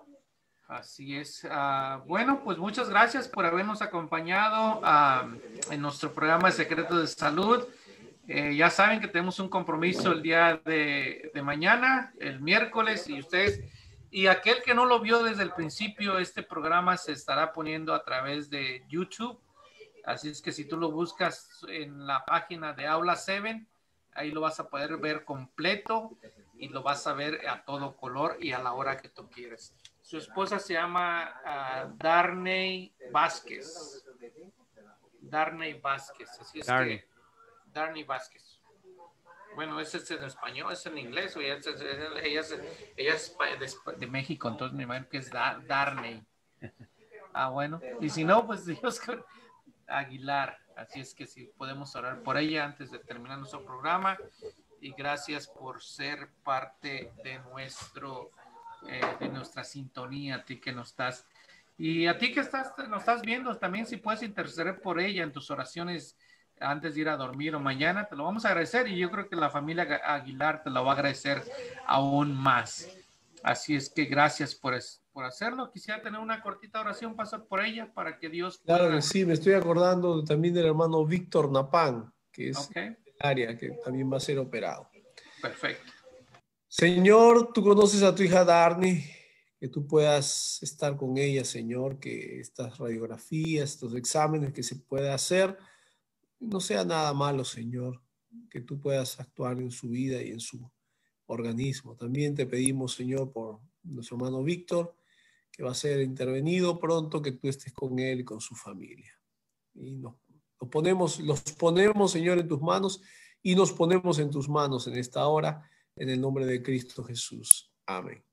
Así es. Uh, bueno, pues muchas gracias por habernos acompañado uh, en nuestro programa de Secretos de Salud. Eh, ya saben que tenemos un compromiso el día de, de mañana, el miércoles, y ustedes... Y aquel que no lo vio desde el principio, este programa se estará poniendo a través de YouTube. Así es que si tú lo buscas en la página de Aula siete, ahí lo vas a poder ver completo y lo vas a ver a todo color y a la hora que tú quieres. Su esposa se llama uh, Darney Vázquez. Darney Vázquez. Así es Darney. que Darney Vázquez. Bueno, ese es en español, es en inglés, o ella es, ella es, ella es de, de México, entonces me imagino que es Dar, Darney. Ah, bueno, y si no, pues Dios Aguilar. Así es que si podemos orar por ella antes de terminar nuestro programa. Y gracias por ser parte de nuestro, eh, de nuestra sintonía, a ti que nos estás, y a ti que estás, nos estás viendo, también si puedes interceder por ella en tus oraciones antes de ir a dormir o mañana, te lo vamos a agradecer, y yo creo que la familia Aguilar te lo va a agradecer aún más. Así es que gracias por, es, por hacerlo. Quisiera tener una cortita oración, pasar por ella, para que Dios pueda... Claro que sí, me estoy acordando también del hermano Víctor Napán, que es okay. el área que también va a ser operado. Perfecto. Señor, tú conoces a tu hija Darney, que tú puedas estar con ella, Señor, que estas radiografías, estos exámenes que se pueda hacer, no sea nada malo, Señor, que tú puedas actuar en su vida y en su organismo. También te pedimos, Señor, por nuestro hermano Víctor, que va a ser intervenido pronto, que tú estés con él y con su familia. Y nos, nos ponemos, los ponemos, Señor, en tus manos, y nos ponemos en tus manos en esta hora, en el nombre de Cristo Jesús. Amén.